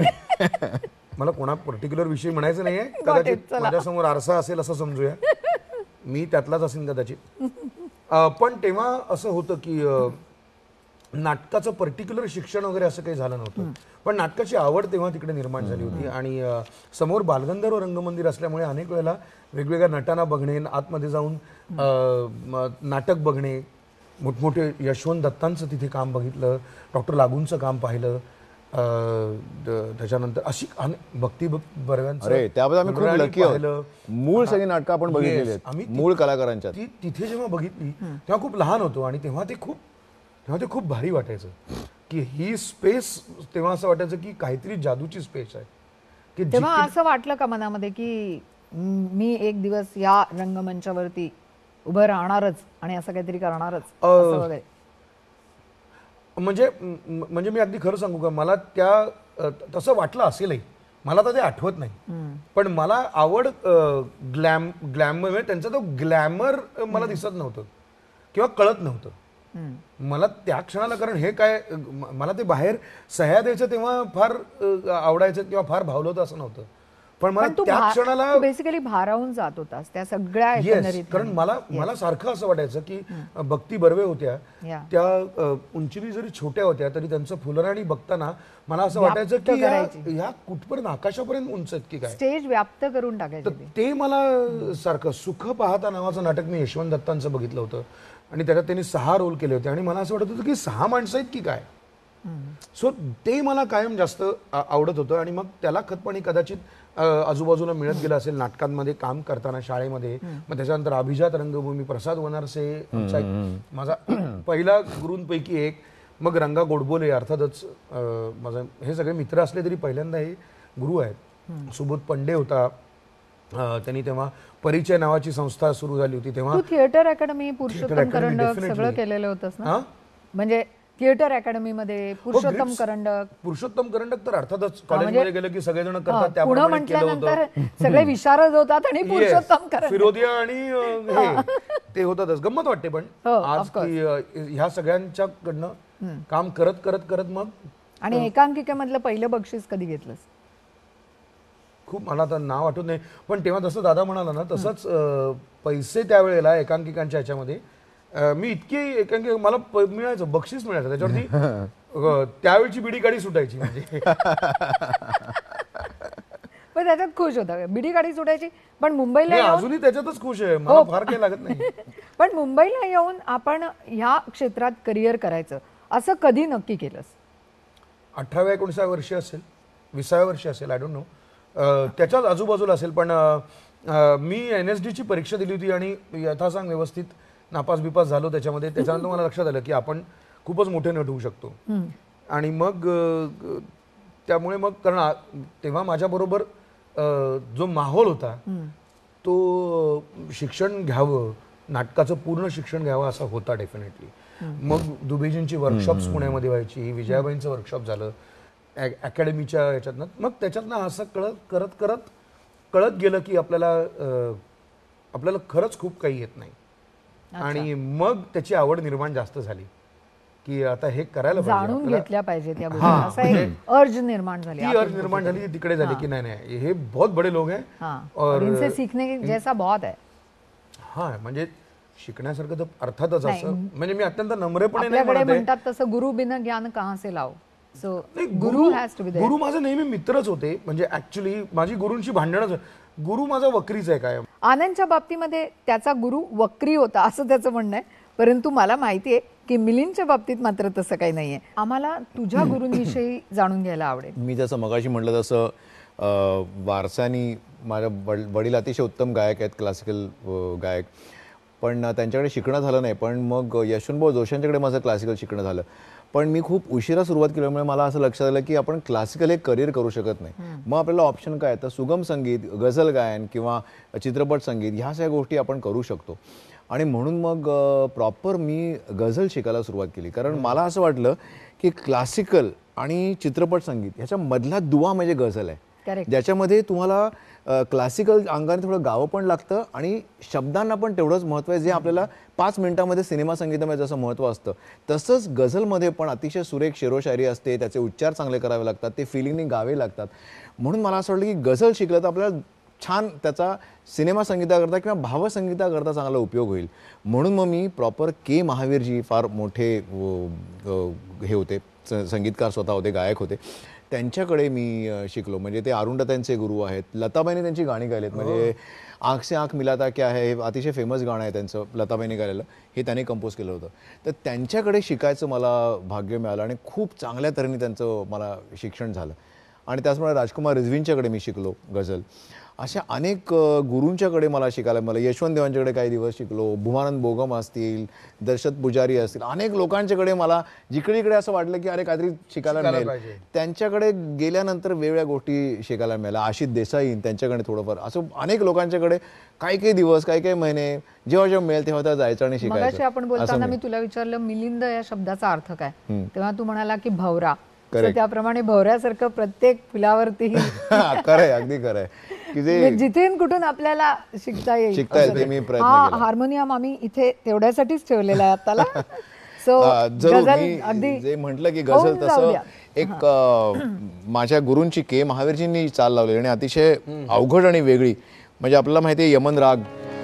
मला कोणा पर्टिक्युलर विषयी म्हणायचं नाहीये, कदाचित माझ्यासमोर आरसा असेल असं समजूया, मी त्यातलाच असेल कदाचित. पण तेव्हा असं होतं की नाटकाचं पर्टिक्युलर शिक्षण वगैरे असं काही झालं नव्हतं, पण नाटकाची आवड तेव्हा तिकडे निर्माण झाली होती. आणि समोर बालगंधर्व रंगमंदिर असल्यामुळे अनेक वेळेला वेगवेगळ्या नटांना बघणे, आतमध्ये जाऊन नाटक बघणे, मोठमोठे यशवंत दत्तांचं तिथे काम बघितलं, डॉक्टर लागूंचं काम पाहिलं, त्याच्यानंतर अशी भक्ती बर्व्यांचं. अरे त्याबद्दल आम्ही खूप लकी आहोत. मूळ सगळी नाटकं आपण बघितलेली आहेत मूळ कलाकारांच्या. ती तिथे जेव्हा बघितली तेव्हा खूप लहान होतो आणि तेव्हा ते खूप तेव्हा ते खूप भारी वाटायचं की ही स्पेस, तेव्हा असं वाटायचं की काहीतरी जादूची स्पेस आहे. की तेव्हा असं वाटलं का मनामध्ये की मी एक दिवस या रंगमंचावरती उभं राहणारच आणि असं काहीतरी करणारच असं वगैरे? म्हणजे म्हणजे मी अगदी खरं सांगू का, मला त्या तसं वाटलं असेलही, मला तर ते आठवत नाही, पण मला आवड ग्लॅम ग्लॅमर त्यांचा तो ग्लॅमर मला दिसत नव्हतं किंवा कळत नव्हतं मला त्या क्षणाला. कारण हे काय, मला ते बाहेर सह्या द्यायचं तेव्हा फार आवडायचं किंवा फार भावलं होतं असं नव्हतं, पण मला त्या क्षणाला बेसिकली भारावून जात होतास त्या सगळ्या एकंदरीत. कारण मला मला सारखं असं वाटायचं की भक्ती बर्वे होत्या, त्या उंचीने जरी छोट्या होत्या तरी त्यांचं फुलराणी बघताना मला असं वाटायचं की ह्या कुठपर्यंत आकाशापर्यंत उंच आहेत की काय, स्टेज व्याप्त करून टाकायचं. ते मला सारखं. सुख पाहता नावाचं नाटक मी यशवंत दत्तांचं बघितलं होतं आणि त्याच्यात त्यांनी सहा रोल केले होते आणि मला असं वाटत होतं की सहा माणसं आहेत की काय. सो ते मला कायम जास्त आवडत होतं आणि मग त्याला खतपणी कदाचित आजूबाजूला मिळत गेलं असेल नाटकांमध्ये काम करताना शाळेमध्ये. मग त्याच्यानंतर अभिजात रंगभूमी, प्रसाद वनारसे आमचा माझा पहिला गुरूंपैकी एक, मग रंगा गोडबोले, अर्थातच माझा हे सगळे मित्र असले तरी पहिल्यांदा हे गुरु आहेत. सुबोध पंडे होता, अं, त्यांनी तेव्हा परिचय नावाची संस्था सुरू झाली होती तेव्हा. तू theatre academy Purushottam Academy, Karandak definitely. सगळं केलेलं होतंस ना? हा? म्हणजे थिएटर अकॅडमी मध्ये पुरुषोत्तम ग्रिप्स. करंडक, पुरुषोत्तम करंडक तर अर्थातच म्हणजे- कॉलेजमध्ये गेलं की सगळेजण हा, करतात पुणं त्याप्रमाणे केलं म्हटल्यानंतर होतं. सगळे विशारद होतात आणि Yes. पुरुषोत्तम करंडक. फिरोदिया आणि अं, हे ते होतातच. गंमत वाटते पण हो, आज of course. की अं, ह्या सगळ्यांच्याकडनं काम करत करत करत मग आणि एकांकिकेमधलं पहिलं बक्षीस कधी घेतलंस? खूप मला आता नाव आठवत नाही पण तेव्हा जसं दादा म्हणाला ना तसंच अं, पैसे त्यावेळेला एकांकिकांच्या ह्याच्यामध्ये अं, मी इतकी एकांकिक मला प- मिळायचं बक्षीस मिळायचं त्याच्यावरती अं, त्यावेळची बिडी गाडी सुटायची म्हणजे. पण त्याच्यात खुश होता, बिडी गाडी सुटायची. पण मुंबईला मी येऊन अजूनही त्याच्यातच खुश आहे, मला फार काही लागत नाही. पण मुंबईला येऊन आपण ह्या क्षेत्रात करिअर करायचं असं कधी नक्की केलंस? अठराव्या एकोणीसाव्या वर्षी असेल, विसाव्या वर्षी असेल, आय डोंट नो, त्याच्याच आजूबाजूला असेल. पण अं, अं, मी एन एस डीची परीक्षा दिली होती आणि यथासांग व्यवस्थित नापास बिपास झालो त्याच्यामध्ये. त्याच्यानंतर मला लक्षात आलं की आपण खूपच मोठे नट होऊ शकतो. आणि मग अं, त्यामुळे मग कारण आ- तेव्हा माझ्याबरोबर अं, जो माहोल होता तो अं, शिक्षण घ्यावं, नाटकाचं पूर्ण शिक्षण घ्यावं असा होता डेफिनेटली. मग दुबेजींची वर्कशॉप्स पुण्यामध्ये व्हायची, विजयाबाईंचं वर्कशॉप झालं अकॅडमीच्या ह्याच्यातनं. मग त्याच्यातनं असं कळत करत करत कळत गेलं की आपल्याला अं, आपल्याला खरंच खूप काही येत नाही. आणि मग त्याची आवड निर्माण जास्त झाली की आता हे करायला पाहिजे जाणून आपल्याला. घेतल्या पाहिजे त्या गोष्टी, हा, असा एक अर्ज निर्माण झाली. ती अर्ज निर्माण झाली की तिकडे झाली की नाही नाही हे बहुत बडे लोक हैं हाँ, और और इनसे सीखने जैसा बहुत है. हा म्हणजे शिकण्यासारखं तर अर्थातच नाही. असं म्हणजे मी अत्यंत नम्रपणे नाही आपल्याकडे म्हणत आहे. म्हणतात तसं गुरु बिन ज्ञान कहाँ से लाओ. सो नाही, गुरु हॅज टू बी देयर. गुरु माझे नेहमी मित्रच होते. म्हणजे ऍक्च्युली माझी गुरूंची भांडणच. गुरु माझा वक्रीच आहे कायम. आनंदच्या बाबतीमध्ये त्याचा गुरु वक्री होता असं त्याचं म्हणणं आहे. परंतु मला माहिती आहे की मिलिंदच्या बाबतीत मात्र तसं काही नाहीये. आम्हाला तुझ्या गुरूंविषयी जाणून घ्यायला आवडेल. मी जसं मगाशी म्हटलं तसं अ, वारसानी माझ्या वड वडील अतिशय उत्तम गायक आहेत, क्लासिकल गायक. पण त्यांच्याकडे शिकणं झालं नाही. पण मग यशवंतभाऊ जोशांच्याकडे माझं क्लासिकल शिकणं झालं. पण मी खूप उशिरा सुरुवात केल्यामुळे मला असं लक्षात आलं की आपण क्लासिकल एक करिअर करू शकत नाही. मग आपल्याला ऑप्शन काय, तर सुगम संगीत, गझल गायन किंवा चित्रपट संगीत ह्या सगळ्या गोष्टी आपण करू शकतो. आणि म्हणून मग प्रॉपर मी गझल शिकायला सुरुवात केली. कारण मला असं वाटलं की क्लासिकल आणि चित्रपट संगीत ह्याच्या मधला दुवा म्हणजे गझल आहे, करेक्ट. ज्याच्यामध्ये तुम्हाला क्लासिकल अंगाने थोडं गावं पण लागतं आणि शब्दांना पण तेवढंच महत्त्व आहे जे आपल्याला पाच मिनिटामध्ये सिनेमा संगीतामध्ये जसं महत्त्व असतं तसंच गझलमध्ये पण अतिशय सुरेख शेरोशायरी असते, त्याचे उच्चार चांगले करावे लागतात, ते फिलिंगने गावे लागतात. म्हणून मला असं वाटलं की गझल शिकलं तर आपल्याला छान त्याचा सिनेमा संगीताकरता किंवा भावसंगीताकरता चांगला उपयोग होईल. म्हणून मग मी प्रॉपर के महावीरजी फार मोठे हे होते, संगीतकार स्वतः होते, गायक होते, त्यांच्याकडे मी शिकलो. म्हणजे ते अरुंधत्यांचे गुरु आहेत. लताबाईंनी त्यांची गाणी गायलेत. म्हणजे आँख से आँख मिलाता क्या है हे अतिशय फेमस गाणं आहे त्यांचं, लताबाईंनी गायलेलं, हे त्यांनी कंपोज केलं होतं. तर त्यांच्याकडे शिकायचं मला भाग्य मिळालं आणि खूप चांगल्या तऱ्हेने त्यांचं मला शिक्षण झालं. आणि त्याचप्रमाणे राजकुमार रिझवींच्याकडे मी शिकलो गझल. अशा अनेक गुरूंच्याकडे मला शिकायला मला यशवंत देवांच्याकडे काही दिवस शिकलो, भुमानंद बोगम असतील, दर्शत पुजारी असतील, अनेक लोकांच्याकडे मला जिकडे इकडे असं वाटलं की अरे काहीतरी शिकायला मिळेल, त्यांच्याकडे गेल्यानंतर वेगवेगळ्या गोष्टी शिकायला मिळाल्या. आशिष देसाई त्यांच्याकडे थोडंफार, असं अनेक लोकांच्याकडे काही काही दिवस काही काही महिने जेव्हा जेव्हा मिळेल तेव्हा तेव्हा जायचं आणि शिकायचं. मगाशी आपण बोलताना मी तुला विचारलं मिलिंद या शब्दाचा अर्थ काय, तेव्हा तू म्हणाला की भवरा. त्याप्रमाणे भवऱ्यासारखं प्रत्येक फुलावरती खरंय, अगदी खरंय की जे जिथे कुठून आपल्याला शिकता येईल शिकता येईल ते मी प्रयत्न हा केला. हार्मोनियम आम्ही इथे तेवढ्यासाठीच ठेवलेला आहे आताला. सो जरूर मी अगदी जे म्हटलं की गझल तसं एक माझ्या गुरूंची के महावीरजींनी चाल लावली आणि अतिशय अवघड आणि वेगळी. म्हणजे आपल्याला माहिती आहे यमन राग,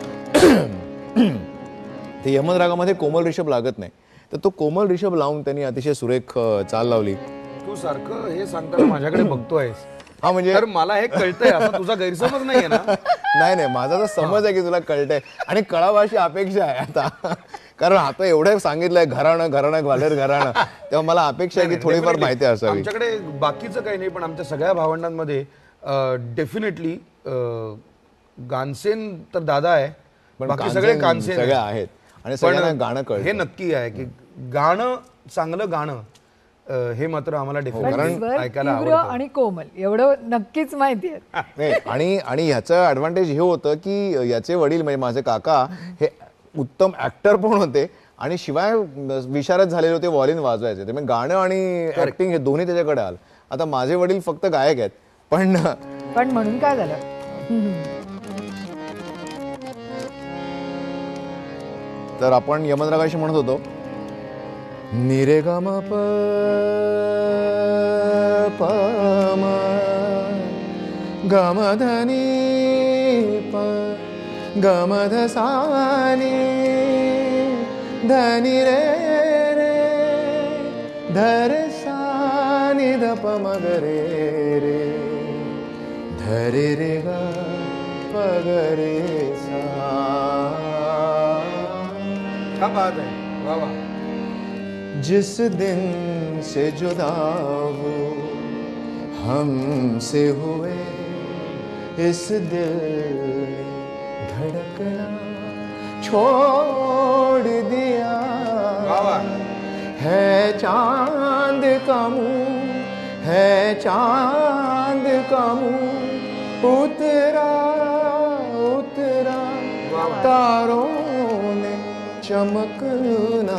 ते यमन रागामध्ये कोमल रिषभ लागत नाही, तर तो कोमल रिषभ लावून त्यांनी अतिशय सुरेख चाल लावली. तू सारखं हे सांगताना माझ्याकडे बघतोयस. हा म्हणजे तर मला हे कळतंय, असं तुझा गैरसमज नाहीये ना? नाही नाही, माझा तर समज आहे की तुला कळतंय आणि कळावं अशी अपेक्षा आहे आता. कारण आता एवढं सांगितलंय घराणं घराणं ग्वाल्हेर घराणं, तेव्हा मला अपेक्षा आहे की थोडीफार माहिती असावी. आमच्याकडे बाकीचं काही नाही, पण आमच्या सगळ्या भावंडांमध्ये डेफिनेटली गानसेन तर दादा आहे, बाकी सगळे कानसेन सगळे आहेत आणि सगळ्यांना गाणं कळतं. हे नक्की आहे की गाणं, चांगलं गाणं अं, हे मात्र आम्हाला पण डेफिनेटली स्वर ऐकायला तीव्र आवडतं. आणि कोमल एवढं नक्कीच माहिती आहे. नाही, आणि आणि ह्याचं ऍडव्हान्टेज हे होतं की याचे वडील म्हणजे माझे काका हे उत्तम ऍक्टर पण होते आणि शिवाय विशारद झालेले होते, व्हायोलिन वाजवायचे. त्यामुळे गाणं आणि ऍक्टिंग हे दोन्ही त्याच्याकडे आलं. आता माझे वडील फक्त गायक आहेत, पण पण म्हणून काय झालं? तर आपण यमनरागाशी म्हणत होतो निरे ग म प प म ग म ध नि प ग म ध सा नि ध नि रे रे ध रे सा नि ध प म ग रे रे ध रे रे ग प ग रे सा. क्या बात है, वा वा. जिस दिन से जुदा हो हमसे हुए इस दिल ने धड़कना छोड़ दिया. है चांद का मुंह है चांद का मुंह उतरा उतरा तारों ने चमकना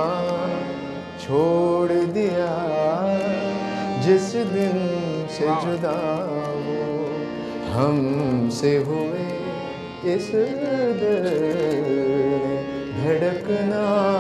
छोड़ दिया. जिस दिन से जुदा हो हमसे हुए इस दिल ने धड़कना.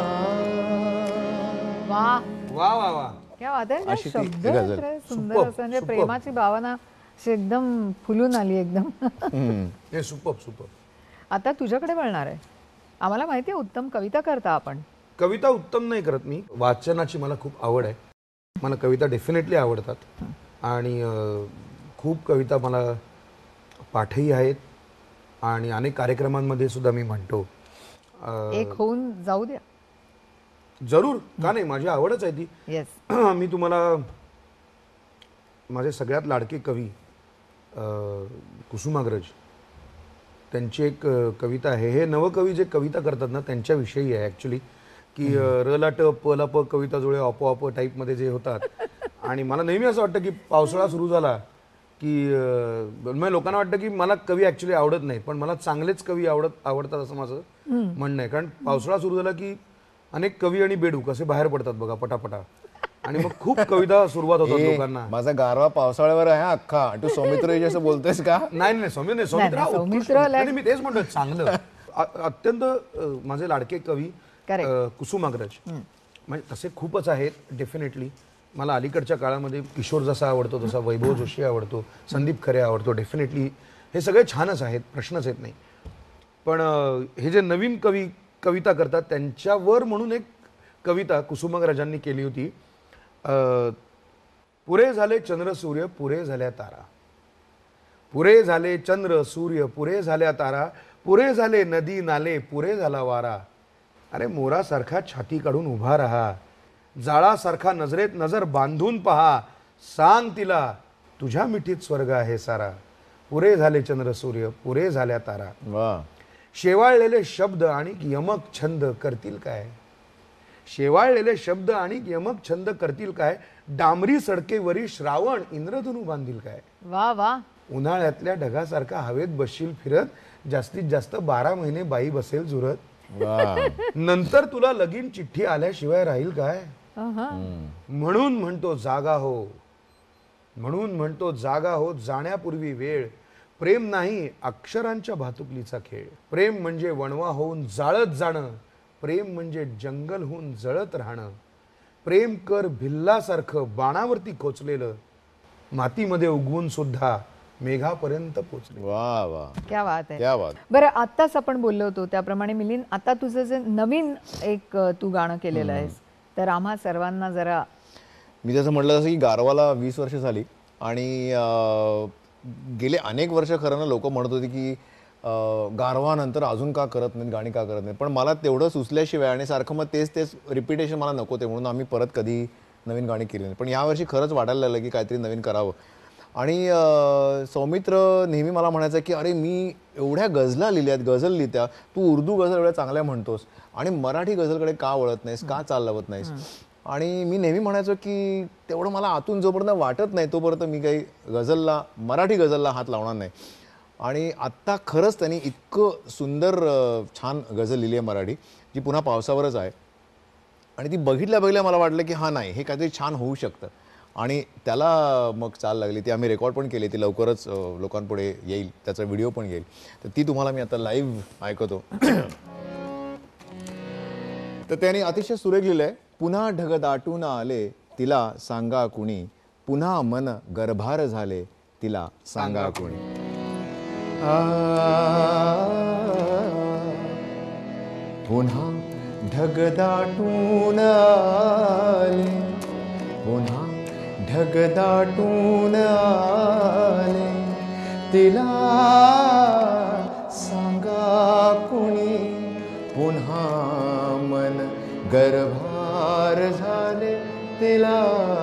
वा वा वा वा. क्या बात आहे. अशी ती शब्द गझल. इतके सुंदर Superb, असं म्हणजे superb. प्रेमाची भावना अशी एकदम फुलून आली एकदम. हे सुपर सुपर. आता तुझ्याकडे वळणार आहे. आम्हाला माहिती आहे उत्तम कविता करता आपण. कविता उत्तम नाही करत मी, वाचनाची मला खूप आवड आहे. मला कविता डेफिनेटली आवडतात आणि अं, खूप कविता मला पाठही आहेत आणि अनेक कार्यक्रमांमध्ये सुद्धा मी म्हणतो. अं, एक होऊन जाऊ द्या. जरूर, का नाही, माझी आवडच आहे ती. येस. मी तुम्हाला माझे सगळ्यात लाडके कवी अं, कुसुमाग्रज त्यांची एक अं, कविता आहे. हे नवकवी जे कविता करतात ना त्यांच्याविषयी आहे ॲक्च्युली, की अं, र ला ट प ला प कविता जुळे आपोआप टाईपमध्ये जे होतात. आणि मला नेहमी असं वाटतं की पावसाळा सुरू झाला की अं, म्हणजे लोकांना वाटतं की मला कवी ॲक्च्युली आवडत नाही, पण मला चांगलेच कवी आवडत आवडतात असं माझं म्हणणं आहे. कारण पावसाळा सुरू झाला की अनेक कवी आणि बेडूक असे बाहेर पडतात बघा पटापटा, आणि मग खूप कविता सुरुवात होतात ए, लोकांना. माझा गारवा पावसाळ्यावर आहे हा अख्खा. तू सौमित्र असं बोलतोयस का? नाही नाही सौमित्र नाही, सौमित्र नाही, हा सौमित्र उत्कृष्ट. like- नाही, मी तेच म्हणतो चांगलं. अ- अत्यंत अ, माझे लाडके कवी Correct. अ, कुसुमाग्रज म्हणजे तसे खूपच आहेत डेफिनेटली. मला अलीकडच्या काळामध्ये किशोर जसा आवडतो तसा वैभव जोशी आवडतो, संदीप खरे आवडतो डेफिनेटली. हे सगळे छानच आहेत, प्रश्नच येत नाही. पण अ, हे जे नवीन कवी कविता करतात त्यांच्यावर म्हणून एक कविता कुसुमाग्रजांनी केली होती. अ, पुरे झाले चंद्र सूर्य पुरे झाल्या तारा, पुरे झाले चंद्र सूर्य पुरे झाल्या तारा, पुरे झाले नदी नाले पुरे झाला वारा. अरे मोरासारखा छाती काढून उभा राहा, जाळासारखा नजरेत नजर बांधून पहा, सांग तिला तुझ्या मिठीत स्वर्ग आहे सारा. पुरे झाले चंद्र सूर्य पुरे झाल्या तारा, वा. शेवाळलेले शब्द आणि यमक छंद करतील काय, शेवाळलेले शब्द आणि यमक छंद करतील काय, डांबरी सडकेवरी श्रावण इंद्रधनू बांधील काय. वा वा. उन्हाळ्यातल्या ढगासारखा हवेत बसशील फिरत, जास्तीत जास्त बारा महिने बाई बसेल जुरत, वा. नंतर तुला लगीन चिठ्ठी आल्याशिवाय राहील काय. अहं. म्हणून म्हणतो जागा हो, म्हणून म्हणतो जागा हो, जाण्यापूर्वी वेळ. प्रेम नाही अक्षरांच्या भातुकलीचा खेळ, प्रेम म्हणजे वणवा होऊन जाळत जाणं, प्रेम म्हणजे जंगल होऊन जळत राहणं, प्रेम कर भिल्लासारखं बाणावरती खोचलेलं, मातीमध्ये उगवून सुद्धा मेघापर्यंत पोचले. वा वा. क्या बात आहे. क्या बात. बरं आत्ताच आपण बोललो होतो त्याप्रमाणे मिलिंद, आता तुझं जे नवीन एक अ, तू गाणं केलेलं आहेस तर आम्हा सर्वांना जरा. मी जसं म्हटलं तसं की गारवाला वीस वर्ष झाली आणि अं, गेले अनेक वर्ष खरं ना लोक म्हणत होती की अं, गारवानंतर अजून का करत नाहीत, गाणी का करत नाहीत. पण मला तेवढं सुचल्याशिवाय आणि सारखं मग तेच तेच रिपिटेशन मला नको ते, म्हणून आम्ही परत कधी नवीन गाणी केली नाही. पण यावर्षी खरंच वाटायला लागलं की काहीतरी नवीन करावं. आणि सौमित्र नेहमी मला म्हणायचं की अरे मी एवढ्या गझला लिहिल्यात, गझल लिहित्या, तू उर्दू गझल एवढ्या चांगल्या म्हणतोस आणि मराठी गझलकडे का वळत नाहीस, का चाल लावत नाहीस. आणि मी नेहमी म्हणायचो की तेवढं मला आतून जोपर्यंत वाटत नाही तोपर्यंत मी काही गझलला मराठी गझलला हात लावणार नाही. आणि आत्ता खरंच त्यांनी इतकं सुंदर छान गझल लिहिली आहे मराठी, जी पुन्हा पावसावरच आहे. आणि ती बघितल्या बघितल्या मला वाटलं की हा नाही, हे काहीतरी छान होऊ शकतं. आणि त्याला मग चाल लागली. ती आम्ही रेकॉर्ड पण केली, ती लवकरच लोकांपुढे येईल, त्याचा व्हिडिओ पण येईल. तर ती तुम्हाला मी आता लाईव्ह ऐकवतो. तर त्याने अतिशय सुरेख लिहिलं आहे. पुन्हा ढग दाटून आले तिला सांगा कुणी, पुन्हा मन गर्भार झाले तिला सांगा कुणी. पुन्हा ढग दाटून आले, पुन्हा ढग दाटून आले तिला सांगा कुणी, पुन्हा मन गर्भार झाले तिला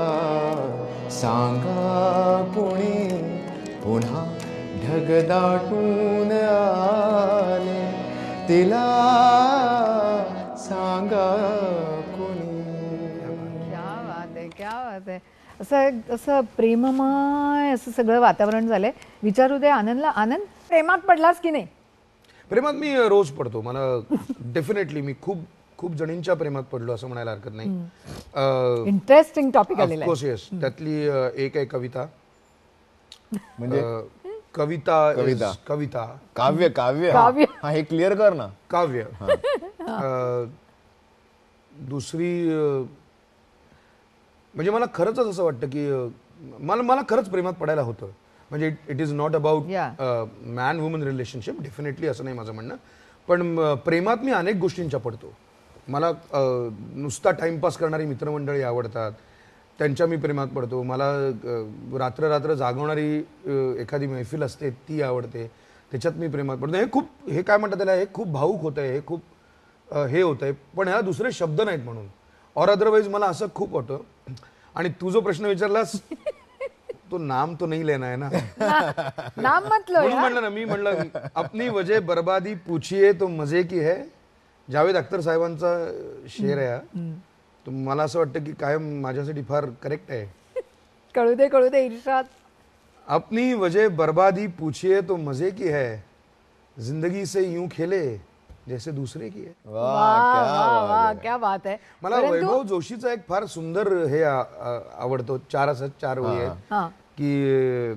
सांगा कुणी, पुन्हा ढग दाटून आले तिला सांगा कुणी. क्या बात आहे, क्या बात आहे. असं असं प्रेममय असं सगळं वातावरण झालंय. विचारू दे आनंदला, आनंद प्रेमात पडलास की नाही? प्रेमात मी रोज पडतो. मला डेफिनेटली मी खूप खूप जणींच्या प्रेमात पडलो असं म्हणायला हरकत नाही. इंटरेस्टिंग टॉपिक आलेला ऑफकोर्स येस. त्यातली एक आहे कविता. म्हणजे कविता कविता is कविता काव्य काव्य काव्य. हा हे क्लिअर कर ना. काव्य. अ, दुसरी अ, म्हणजे मला खरंच असं वाटतं की अ, मला मला खरंच प्रेमात पडायला होतं. म्हणजे it is not about man woman relationship, definitely असं नाही माझं म्हणणं. पण अ, प्रेमात मी अनेक गोष्टींच्या पडतो. मला अ, नुसता टाइमपास करणारी मित्रमंडळी आवडतात, त्यांच्या मी प्रेमात पडतो. मला अ, रात्र रात्र जागवणारी अ, एखादी मैफिल असते ती आवडते, त्याच्यात मी प्रेमात पडतो. हे खूप हे काय म्हणतात त्याला, हे खूप भावूक होत आहे, हे खूप अ, हे होत आहे. पण ह्याला दुसरे शब्द नाहीत म्हणून. और अदरवाईज मला असं खूप वाटतं. आणि तू जो प्रश्न विचारलास तो नाम तो नहीं लेना है ना. नाम मतलब म्हणून म्हणलं ना मी, म्हणलं अपनी वजह बर्बादी पूछिए तो मजे की है, जावेद अख्तर साहेबांचा शेर आहे हा. तर मला असं वाटतं की कायम माझ्यासाठी फार करेक्ट आहे. कळू दे कळू दे इर्शाद. अपनी वजह बर्बादी पूछिए तो मजे की है, जिंदगी से यूं खेले जैसे दूसरे की है. वाह वाह क्या वाह बात वाह आहे. क्या बात आहे. मला वैभव जोशीचा एक फार सुंदर हे आ- आ- आवडतो. चार असं चार वही आहेत हा की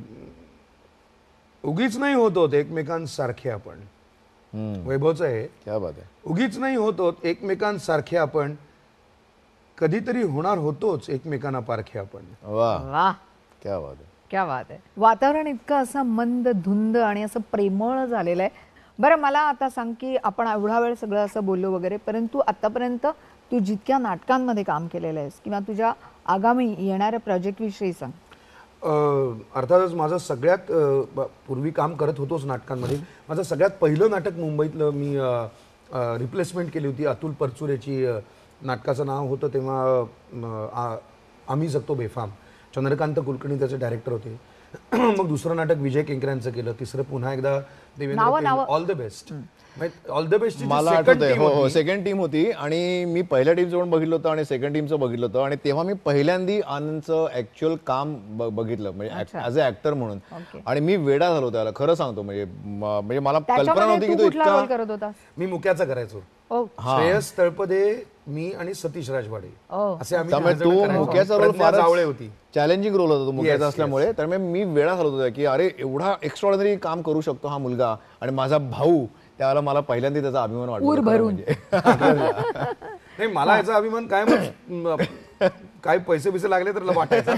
उगीच नाही होत होत एकमेकांसारखे आपण. हम्म, वैभवचं आहे. क्या बात आहे. उगीच नाही होत होत एकमेकांसारखे आपण, कधीतरी होणार होतोच एकमेकांना पारखे आपण. वाह वाह क्या बात आहे. क्या बात आहे. वातावरण इतकं असं मंद धुंद आणि असं प्रेमळ झालेलं आहे. बरं मला आता सांग की आपण एवढा वेळ सगळं असं बोललो वगैरे, परंतु आतापर्यंत तू जितक्या नाटकांमध्ये काम केलेलं आहेस किंवा तुझ्या आगामी येणाऱ्या प्रोजेक्ट विषयी सांग. अ, अर्थातच माझं सगळ्यात अ, ब- पूर्वी काम करत होतोच नाटकांमध्ये. माझं सगळ्यात पहिलं नाटक मुंबईतलं मी रिप्लेसमेंट केली होती. अतुल परचुरेची अ, नाटकाचं नाव होतं तेव्हा अ, आ- आम्ही जगतो बेफाम. चंद्रकांत कुलकर्णी त्याचे डायरेक्टर होते. मग दुसरं नाटक विजय केंकऱ्यांचं केलं. तिसरं पुन्हा एकदा नावं- नावं. All the best. All the best मला आठवतंय हो हो सेकंड टीम होती आणि मी पहिल्या टीमचं पण बघितलं होतं आणि सेकंड टीमचं बघितलं होतं. आणि तेव्हा मी पहिल्यांदा आनंदचं ऍक्च्युअल काम ब- बघितलं म्हणजे ॲज अ ऍक्टर म्हणून. Okay. आणि मी वेडा झालो त्याला, खरं सांगतो. म्हणजे म- म्हणजे मला कल्पना त्याच्यामध्ये नव्हती तू की तो कुठला रोल इतका. करत होतास? मी मुक्याचा करायचो. ओ श्रेयस तळपदे, मी आणि सतीश राजवाडे ओ असे आम्ही त्यामुळे दहा जण तो करायचो. मुक्याचा रोल प्रज्ञा जावळे फार होती. चॅलेंजिंग रोल होता तो मुक्याचा Yes, असल्यामुळे. त्यामुळे मी वेळा झालो होता की अरे एवढा एक्स्ट्रॉर्डनरी काम करू शकतो हा मुलगा. आणि माझा भाऊ त्यावेळेला मला पहिल्यांदा त्याचा अभिमान वाटला ऊर होता भरून. म्हणजे. नाही मला याचा अभिमान काय मग काय पैसे बिसे लागले तर वाटायचा.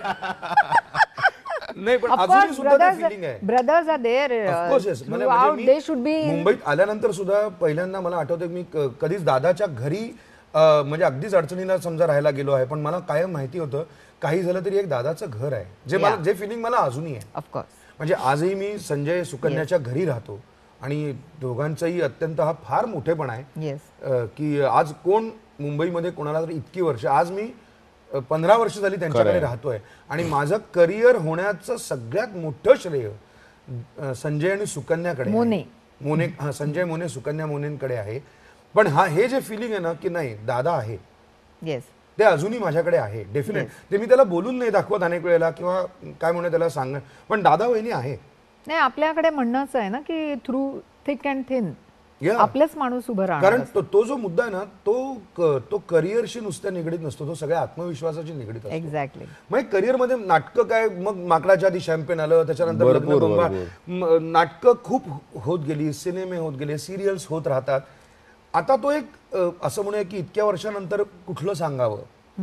नाही पण अजूनही सुद्धा फिलिंग आहे. Brothers are there Of course, yes. मला म्हणजे दे शुड मी बी. मुंबईत आल्यानंतर सुद्धा पहिल्यांदा मला आठवतं की मी क- कधीच दादाच्या घरी अ, म्हणजे अगदीच अडचणीला समजा राहायला गेलो आहे, पण मला कायम माहिती होतं काही झालं तरी एक दादाचं घर आहे. जे मला जे फिलिंग मला अजूनही आहे. ऑफकोर्स. म्हणजे आजही मी संजय सुकन्याच्या घरी राहतो आणि दोघांचाही अत्यंत हा फार मोठेपणा आहे येस अ, की आज कोण मुंबईमध्ये कोणाला तरी इतकी वर्ष, आज मी अ, पंधरा वर्ष झाली त्यांच्याकडे राहतोय आणि माझं करिअर होण्याचं सगळ्यात मोठं श्रेय अ, संजय आणि सुकन्याकडे आहे. मोने. मोने हा संजय मोने सुकन्या मोनेंकडे आहे. पण हा हे जे फिलिंग आहे ना की नाही दादा आहे, येस ते अजूनही माझ्याकडे आहे डेफिनेट. ते मी त्याला बोलून नाही दाखवत अनेक वेळेला किंवा काय म्हणून त्याला सांग, पण दादा वहिनी आहे. नाही, आपल्याकडे म्हणणंच आहे ना की through thick and thin Yeah. आपलेच माणूस उभं राहणार. कारण तो तो जो मुद्दा आहे ना तो क- तो करिअरशी नुसत्या निगडीत नसतो, तो सगळ्या आत्मविश्वासाची निगडीत असतो. एक्झॅक्टली. मग करिअरमध्ये नाटकं काय, मग माकडाच्या आधी शॅम्पेन आलं, त्याच्यानंतर भरपूर, लग्नबंबा, भरपूर. म- नाटकं खूप होत गेली, सिनेमे होत गेले, सिरियल्स होत राहतात. आता तो एक अ, असं म्हणूया की इतक्या वर्षानंतर कुठलं सांगावं,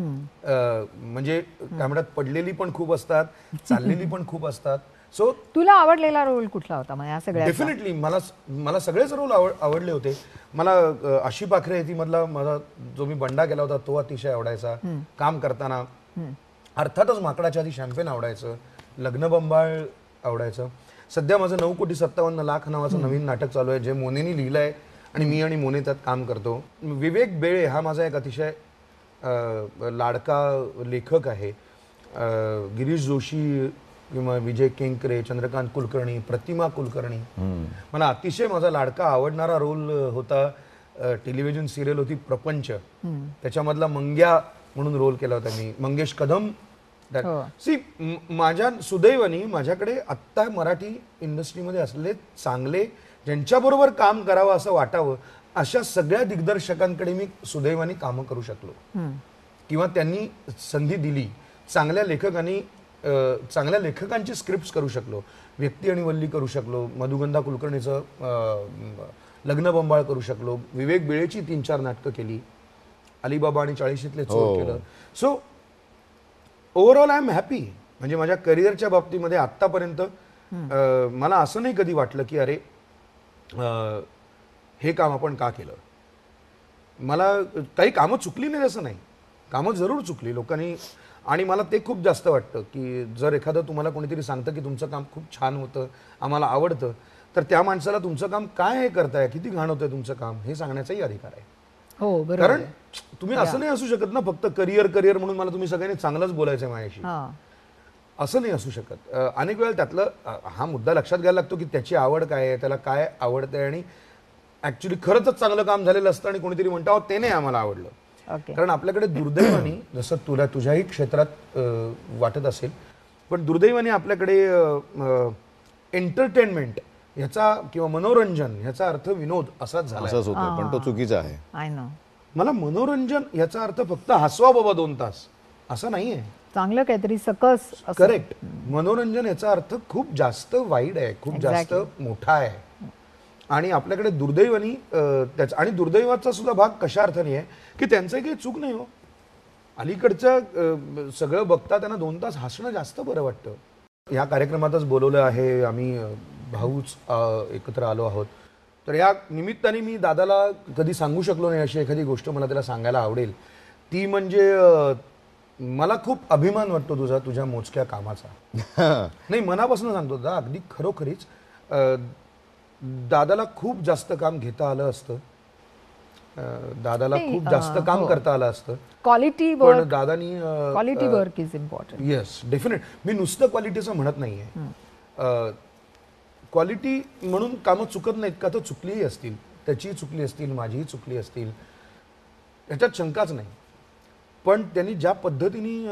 अ, म्हणजे काय म्हणतात, पडलेली पण खूप असतात, चाललेली पण खूप असतात. सो तुला आवडलेला रोल कुठला होता मग या सगळ्या? डेफिनेटली मला मला सगळेच रोल आवड आवडले होते. मला अ, आशी पाखरे ती मधला माझा जो मी बंडा केला होता तो अतिशय आवडायचा काम करताना. अर्थातच माकडाच्या आधी शॅम्पेन आवडायचं, लग्नबंबाळ आवडायचं. सध्या माझं नऊ कोटी सत्तावन्न लाख नावाचं नवीन नाटक चालू आहे, जे मोनेनी लिहिलं आहे आणि मी आणि मोने त्यात काम करतो. विवेक बेळे हा माझा एक अतिशय अ, लाडका लेखक आहे. अ, गिरीश जोशी किंवा विजय केंकरे, चंद्रकांत कुलकर्णी, प्रतिमा कुलकर्णी, मला अतिशय माझा लाडका आवडणारा रोल होता. टेलिव्हिजन सिरियल होती प्रपंच, त्याच्यामधला मंग्या म्हणून रोल केला होता मी, मंगेश कदम. सी माझ्या सुदैवानी माझ्याकडे आत्ता मराठी इंडस्ट्रीमध्ये असले चांगले, ज्यांच्याबरोबर काम करावं असं वाटावं अशा सगळ्या दिग्दर्शकांकडे मी सुदैवानी कामं करू शकलो किंवा त्यांनी संधी दिली. चांगल्या लेखकांनी अ, चांगल्या लेखकांची स्क्रिप्ट्स करू शकलो. व्यक्ती आणि वल्ली करू शकलो, मधुगंधा कुलकर्णीचं अ, लग्नबंबाळ करू शकलो, विवेक बेळेची तीन चार नाटकं केली, अलिबाबा आणि चाळीशीतले चोर केलं. So overall I am happy. म्हणजे माझ्या करिअरच्या बाबतीमध्ये आत्तापर्यंत अ, मला असं नाही कधी वाटलं की अरे अ, हे काम आपण का केलं. मला काही कामं चुकली नाही असं नाही, कामं जरूर चुकली लोकांनी. आणि मला ते खूप जास्त वाटतं की जर एखादं तुम्हाला कोणीतरी सांगतं की तुमचं काम खूप छान होतं, आम्हाला आवडतं, तर त्या माणसाला तुमचं काम काय हे करताय, किती घाण होतंय तुमचं काम, हे सांगण्याचाही अधिकार आहे. हो, बरोबर. कारण तुम्ही असं नाही असू शकत ना फक्त करिअर करिअर म्हणून मला तुम्ही सगळ्यांनी चांगलंच बोलायचं माझ्याशी, असं नाही असू शकत. अ, अनेक वेळा त्यातलं अ, हा मुद्दा लक्षात घ्यायला लागतो की त्याची आवड काय आहे, त्याला काय आवडतंय, आणि ऍक्च्युली खरंच चांगलं काम झालेलं असतं आणि कोणीतरी म्हणतं अहो ते नाही आम्हाला आवडलं. कारण आपल्याकडे दुर्दैवाने, जसं तुला तुझ्याही क्षेत्रात वाटत असेल, पण दुर्दैवाने आपल्याकडे एंटरटेनमेंट ह्याचा किंवा मनोरंजन ह्याचा अर्थ विनोद असाच झाला. असंच होतं, पण तो चुकीचा आहे. I know. मला मनोरंजन याचा अर्थ फक्त हसवा बाबा दोन तास असं नाहीये. चांगलं काहीतरी सकस. करेक्ट. मनोरंजन याचा अर्थ खूप जास्त वाईड आहे, खूप जास्त मोठा आहे. आणि आपल्याकडे दुर्दैवानी त्याचा, आणि दुर्दैवाचा सुद्धा भाग कशा अर्थाने आहे की त्यांचंही काही चूक नाही हो. अलीकडचं सगळं बघता त्यांना दोन तास हसणं जास्त बरं वाटतं. ह्या कार्यक्रमातच बोलवलं आहे, आम्ही भाऊच एकत्र आलो आहोत, तर या निमित्ताने मी दादाला कधी सांगू शकलो नाही अशी एखादी गोष्ट मला त्याला सांगायला आवडेल. ती म्हणजे मला खूप अभिमान वाटतो तुझा तुझ्या मोजक्या कामाचा. नाही, मनापासून सांगतो दादा, अगदी खरोखरीच दादाला खूप जास्त काम घेता आलं असतं, दादाला खूप जास्त काम करता आलं असतं. क्वालिटी पण दादानी quality work is important. Yes, definite. मी नुसतं क्वालिटीचं म्हणत नाहीये. क्वालिटी म्हणून कामं चुकत नाहीत का, तर चुकलीही असतील, त्याचीही चुकली असतील, माझीही चुकली असतील, याच्यात शंकाच नाही. पण त्यांनी ज्या पद्धतीने,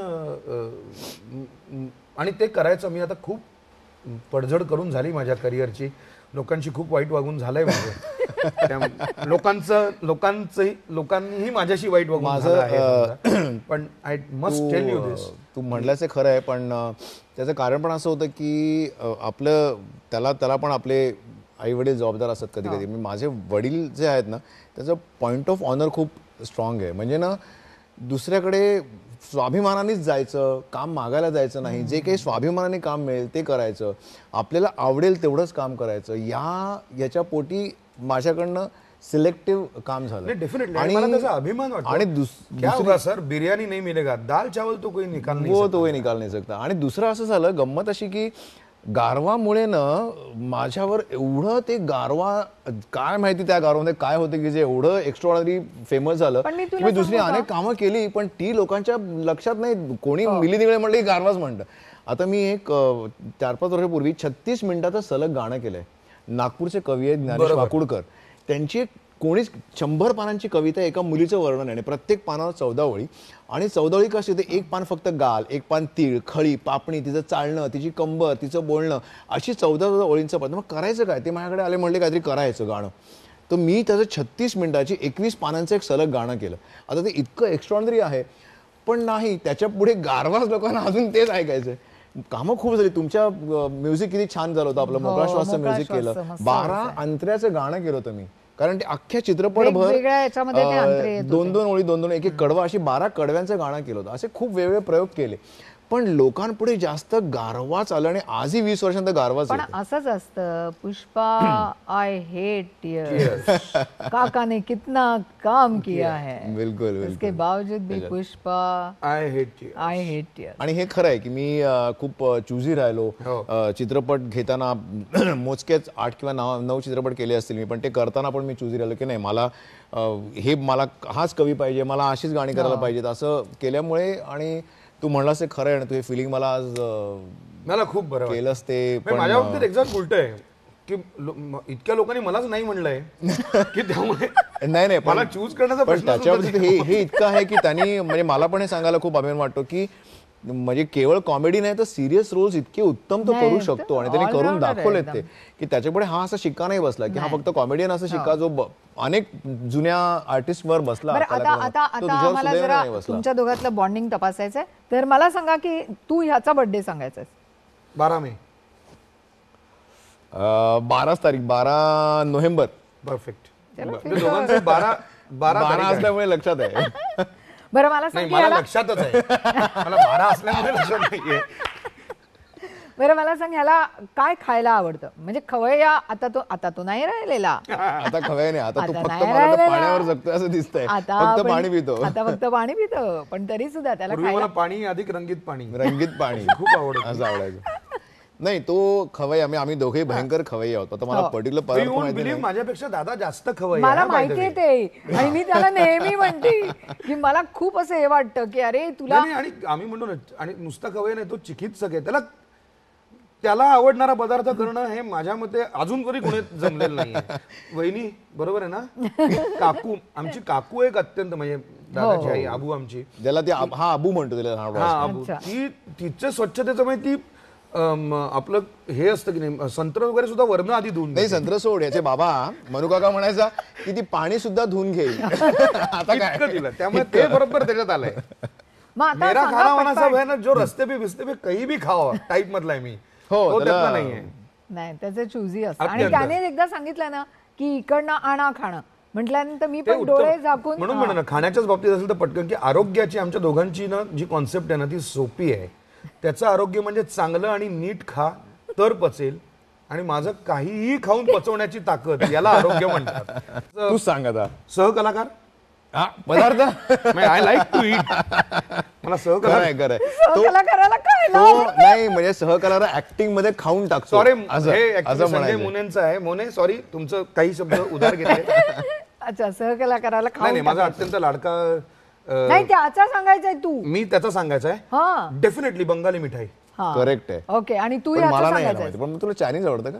आणि ते करायचं, मी आता खूप पडझड करून झाली माझ्या करिअरची, लोकांची खूप वाईट वागून झालंय माझं. लोकांचं लोकांचंही लोकांनीही माझ्याशी वाईट वागून झालं आहे. पण I must tell you this, तू म्हणल्याचं खरं आहे, पण त्याचं कारण पण असं होतं की आपलं त्याला त्याला पण आपले आई वडील जबाबदार असतात कधी कधी. माझे वडील जे आहेत ना, त्याचं पॉईंट ऑफ ऑनर खूप स्ट्रॉंग आहे. म्हणजे ना, दुसऱ्याकडे स्वाभिमानानेच जायचं, काम मागायला जायचं नाही, जे काही स्वाभिमानाने काम मिळेल ते करायचं, आपल्याला आवडेल तेवढंच काम करायचं. या याच्या पोटी माझ्याकडनं सिलेक्टिव्ह काम झालं. डेफिनेटली. आणि मला त्याचा अभिमान वाटतो. आणि दुसरा सर, बिर्याणी नाही मिलेगा, दाल चावल तो कोई निकाल नाही वो तो निकाल नाही सकता. आणि दुसरं असं झालं, गंमत अशी की गारवामुळे ना माझ्यावर एवढं ते गारवा, काय माहिती त्या गारवामध्ये काय होतं की जे एवढं एक्स्ट्राऑर्डिनरी फेमस झालं की मी दुसरी अनेक कामं केली, पण ती लोकांच्या लक्षात नाही. कोणी मिली निगळे म्हणलं की गारवाच म्हणतं. आता मी एक चार पाच वर्षापूर्वी छत्तीस मिनिटाचं सलग गाणं केलंय. नागपूरचे कवी आहेत ज्ञानेश वाकुडकर, त्यांची एक कोणीच शंभर पानांची कविता एका मुलीचं वर्णन आहे आणि प्रत्येक पानावर चौदा ओळी आणि चौदा ओळी कशी ते एक पान फक्त गाल, एक पान तीळ, खळी, पापणी, तिचं चालणं, तिची कंबर, तिचं बोलणं, अशी चौदा चौदा ओळींचं पद. मग करायचं काय? ते माझ्याकडे आले, म्हणले काहीतरी करायचं गाणं. तर मी त्याचं छत्तीस मिनिटाची एकवीस पानांचं एक सलग गाणं केलं. आता ते इतकं एक्स्ट्रॉर्डनरी आहे, पण नाही त्याच्या पुढे गारवाच लोकांना अजून तेच ऐकायचंय. कामं खूप झाली. तुमच्या म्युझिक किती छान झालं होतं, आपलं मोकळा श्वासचं म्युझिक केलं, बारा अंतऱ्याचं गाणं केलं होतं मी. कारण ते अख्ख्या चित्रपटभर दोन दोन ओळी, दोन दोन, एक एक कडवा, अशी बारा कडव्यांचं गाणं केलं होतं. असे खूप वेगवेगळे प्रयोग केले, पण लोकांपुढे जास्त गारवा चाललं आणि आजही वीस वर्षांत गारवा. पण असंच असतं पुष्पा, आय हेट टीयर्स, काका ने कितना काम किया है, बिलकुल, इसके बावजूद भी Pushpa, I hate I hate tears. आणि हे खरं आहे की मी खूप चुजी राहिलो. चित्रपट घेताना मोजकेच आठ किंवा नऊ चित्रपट केले असतील मी, पण ते करताना पण मी चुजी राहिलो की नाही, मला हे मला हाच कवी पाहिजे, मला अशीच गाणी करायला पाहिजेत, असं केल्यामुळे. आणि तू म्हणलास ते खरं आहे आणि तुझे फिलिंग मला आज मला खूप बरं केलंस ते. पण माझ्या बाबतीत एक्झॅक्ट उलट आहे की इतक्या लोकांनी मलाच नाही म्हणलंय की त्यामुळे नाही नाही मला चूज करण्याचा पण त्याच्याबाबतीत हे हे इतकं आहे की त्यांनी म्हणजे मला पण हे सांगायला खूप अभिमान वाटतो की म्हणजे केवळ कॉमेडी नाही तर सिरियस रोल्स इतके उत्तम तो करू शकतो आणि त्याने करून दाखवलेत ते की त्याच्यापुढे हा असा शिक्का नाही बसला की हा फक्त कॉमेडियन असा शिक्का जो अनेक जुन्या आर्टिस्ट वर बसला. आता आता आता मला जरा तुमच्या दोघातलं बॉन्डिंग तपासायचंय, तर मला सांगा की तू ह्याचा बर्थडे सांगायचा बारा मे बाराच तारीख बारा नोव्हेंबर. परफेक्ट. दोघांचं बारा बारा बारा असल्यामुळे लक्षात आहे. बरं मला सांग, मला लक्षातच आहे, मला बारा असल्यामुळे लक्षात नाहीये. बरं मला सांग, ह्याला काय खायला आवडतं? म्हणजे खवय्या आता तो आता तो नाही राहिलेला, आता खवय्या नाही, आता तो आता फक्त नाही मला राहिलेला. पाण्यावर जगतोय असं दिसतंय, आता फक्त पण- पाणी पितो. आता फक्त पाणी पितो, पण तरी सुद्धा त्याला पूर्वी मला खायला पाणी अधिक रंगीत पाणी रंगीत पाणी खूप आवडत. असं आवडायचं. नाही तो खवय्या, आम्ही आम्ही दोघे भयंकर खवय्या आहोत. आता मला पर्टिक्युलर पदार्थ माहिती बिलीव्ह नाही. माझ्यापेक्षा दादा जास्त खवय्या मला आहे, by the माहितीये way. ते, आणि मी त्याला नेहमी म्हणते की मला खूप असं हे वाटतं की अरे तुला नाही, नाही, आणि आम्ही म्हणतो ना, आणि नुसता खवय्या नाही, तो चिकित्सक आहे. त्याला त्याला आवडणारा पदार्थ करणं हे माझ्या मते अजून तरी कोणी जमलेलं नाहीये. वहिनी बरोबर आहे ना? काकू, आमची काकू एक अत्यंत म्हणजे दादाची आई आबू आमची, ज्याला ती आब- हा आबू म्हणतो त्याला. हा आबू, ती तिचं स्वच्छतेचं म्हणजे ती अम, आपलं हे असतं की नाही, संत्र वगैरे सुद्धा वर्ण आधी धुवून नाही, संत्र सोड, याचे बाबा मनू काका म्हणायचा की ती पाणी सुद्धा धुवून घेईल. आता काय इतकं दिलं, त्यामुळे ते बरोबर त्याच्यात आलंय. मग आता मेरा सांगा खाना वाना पटकन. सब है ना, जो रस्ते पे बिस्ते पे कहीं भी खाओ टाईप मधला आहे मी. हो, तो त्याला- त्यातला नाहीये. नाही, त्याचे चुजी असतात. आणि अत्यंत. त्याने एकदा सांगितलं ना की इकडनं आणा खाणं, म्हटल्यानंतर मी ते पण उत्तम. डोळे झाकून म्हणून म्हणा ना, खाण्याच्याच बाबतीत असेल तर पटकन की आरोग्याची आमच्या दोघांची ना जी कॉन्सेप्ट आहे ना ती सोपी आहे. त्याचं आरोग्य म्हणजे चांगलं आणि नीट खा तर पचेल, आणि माझं काहीही खाऊन पचवण्याची ताकद, याला आरोग्य म्हणतात. तू सांग आता. सहकलाकार हा, पदार्थ आय लाईक टू इट. मला सहकलाकार खरंय खरंय सहकलाकाराला काय तो नाही म्हणजे सहकलाला ऍक्टिंग मध्ये खाऊन टाकतो. सॉरी, असं हे असं actually संजय म्हणायचं. मुनेंचं आहे. मोने सॉरी, तुमचं काही शब्द उधार घेतले. अच्छा, सहकलाकाराला नाही नाही, खाऊन माझा टाकायचं. अत्यंत लाडका अं, नाही, त्याचा सांगायचंय तू. मी त्याचा सांगायचा आहे. हा डेफिनेटली बंगाली मिठाई. हा करेक्ट आहे. ओके, आणि तू पण याचं मला नाही सांगायचंय. माहिती, पण तुला चायनीज आवडतं का?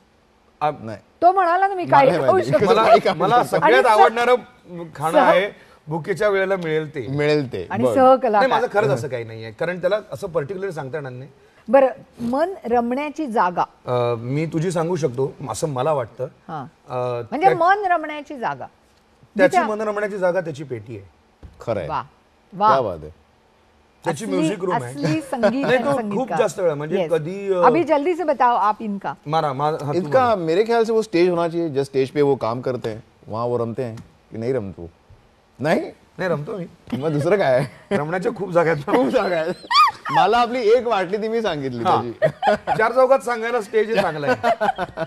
आ- नाही. तो म्हणाला ना मी काही मला खाऊ माहिती. शकतो. मला एक- मला सगळ्यात आणि स- आवडणारं खाणं आहे भुकेच्या वेळेला मिळेल ते. मिळेल ते. आणि बरं. नाही, सहकलाकार. माझं खरंच असं काही नाहीये, कारण त्याला असं पर्टिक्युलर सांगता येणार नाही. बरं, मन रमण्याची जागा. अं, मी तुझी सांगू शकतो असं मला वाटतं. हा, अं, म्हणजे त्या- मन रमण्याची जागा. त्याची जिथे- मन रमण्याची जागा त्याची पेटी आहे, खरंय. वा क्या वा, बात आहे. त्याची असली- म्युझिक रूम आहे. असली संगीत नाही, and तो खूप संगीतकार. जास्त वेळा म्हणजे Yes. कधी अं, अभी जल्दी से बताओ आप इनका. मारा मारा हा, तू इसका मारा. मेरे ख्याल से वो स्टेज होना चाहिए, जब स्टेज पे वो काम करते हैं वहाँ वो रमते हैं कि नहीं रमतो? नहीं, नाही रमतो मी. मग दुसरं काय आहे? रमण्याच्या खूप जागा आहेत. खूप जागा आहे. मला आपली एक वाटली ती मी सांगितली हा. त्याची. चार चौकात सांगायला स्टेज चांगला आहे.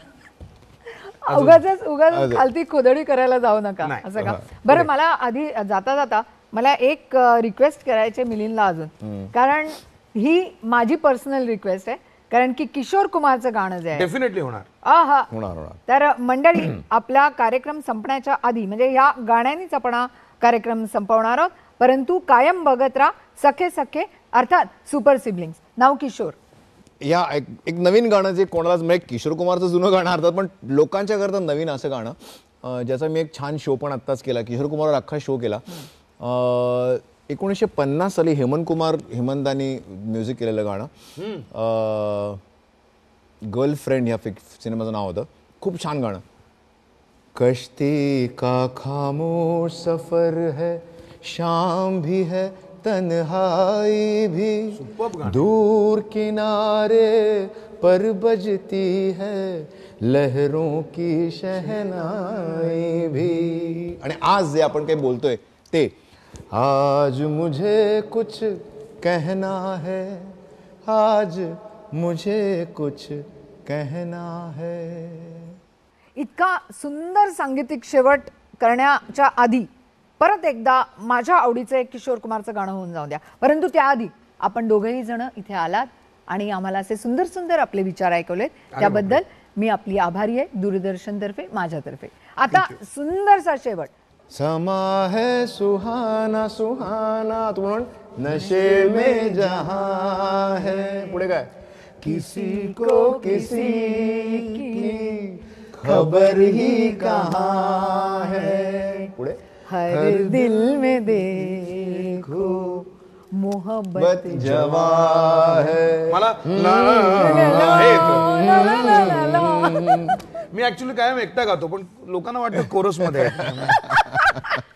उगाच उगाच अजून. खालती खोदडी करायला जाऊ नका, नाही. असं का? हा. बरं, मला आधी जाता जाता मला एक रिक्वेस्ट करायची मिलिंदला अजून, कारण ही माझी पर्सनल रिक्वेस्ट आहे, कारण की किशोर कुमारचं गाणं जे आहे डेफिनेटली होणार. आहा, होणार होणार. तर मंडळी, आपला कार्यक्रम संपण्याच्या आधी म्हणजे या गाण्यानेच आपण हा कार्यक्रम संपवणार आहोत, परंतु कायम बघत राहा सखे सखे, अर्थात सुपर सिबलिंग्स. नाव किशोर. या एक एक नवीन गाणं जे कोणालाच म्हणजे किशोर कुमारचं जुनं गाणं अर्थात, पण लोकांच्या करता नवीन असं गाणं अं, ज्याचा मी एक छान शो पण आत्ताच केला, किशोर कुमारवर अख्खा शो केला. अं, एकोणीसशे पन्नास साली हेमंत कुमार हेमंतानी म्युझिक केलेलं गाणं, गर्लफ्रेंड ह्या फिक सिनेमाचं नाव होतं. खूप छान गाणं. कश्ती का खामोश सफर है, शाम भी है तन्हाई भी, दूर किनारे पर बजती है लहरों की शहनाई भी. आणि आज जे आपण काही बोलतोय ते, आज मुझे कुछ कहना है, आज मुझे कुछ कहना है. इतका सुंदर सांगीतिक शेवट करण्याच्या आधी परत एकदा माझ्या आवडीचं एक किशोर कुमारचं गाणं होऊन जाऊ द्या. परंतु त्याआधी आपण दोघेही जण इथे आलात आणि आम्हाला असे सुंदर सुंदर आपले विचार ऐकवलेत, त्याबद्दल मी आपली आभारी आहे, दूरदर्शन तर्फे, माझ्यातर्फे. आता सुंदरसा शेवट. समा है सुहाना सुहाना, तू म्हण नशे में जहां है. पुढे काय, किसी को किसी की खबर ही कहाँ है. पुढे, हर दिल में देखो मोहब्बत जवा है. मला मी ऍक्च्युली कायम एकटा गातो, पण लोकांना वाटतं कोरस मध्ये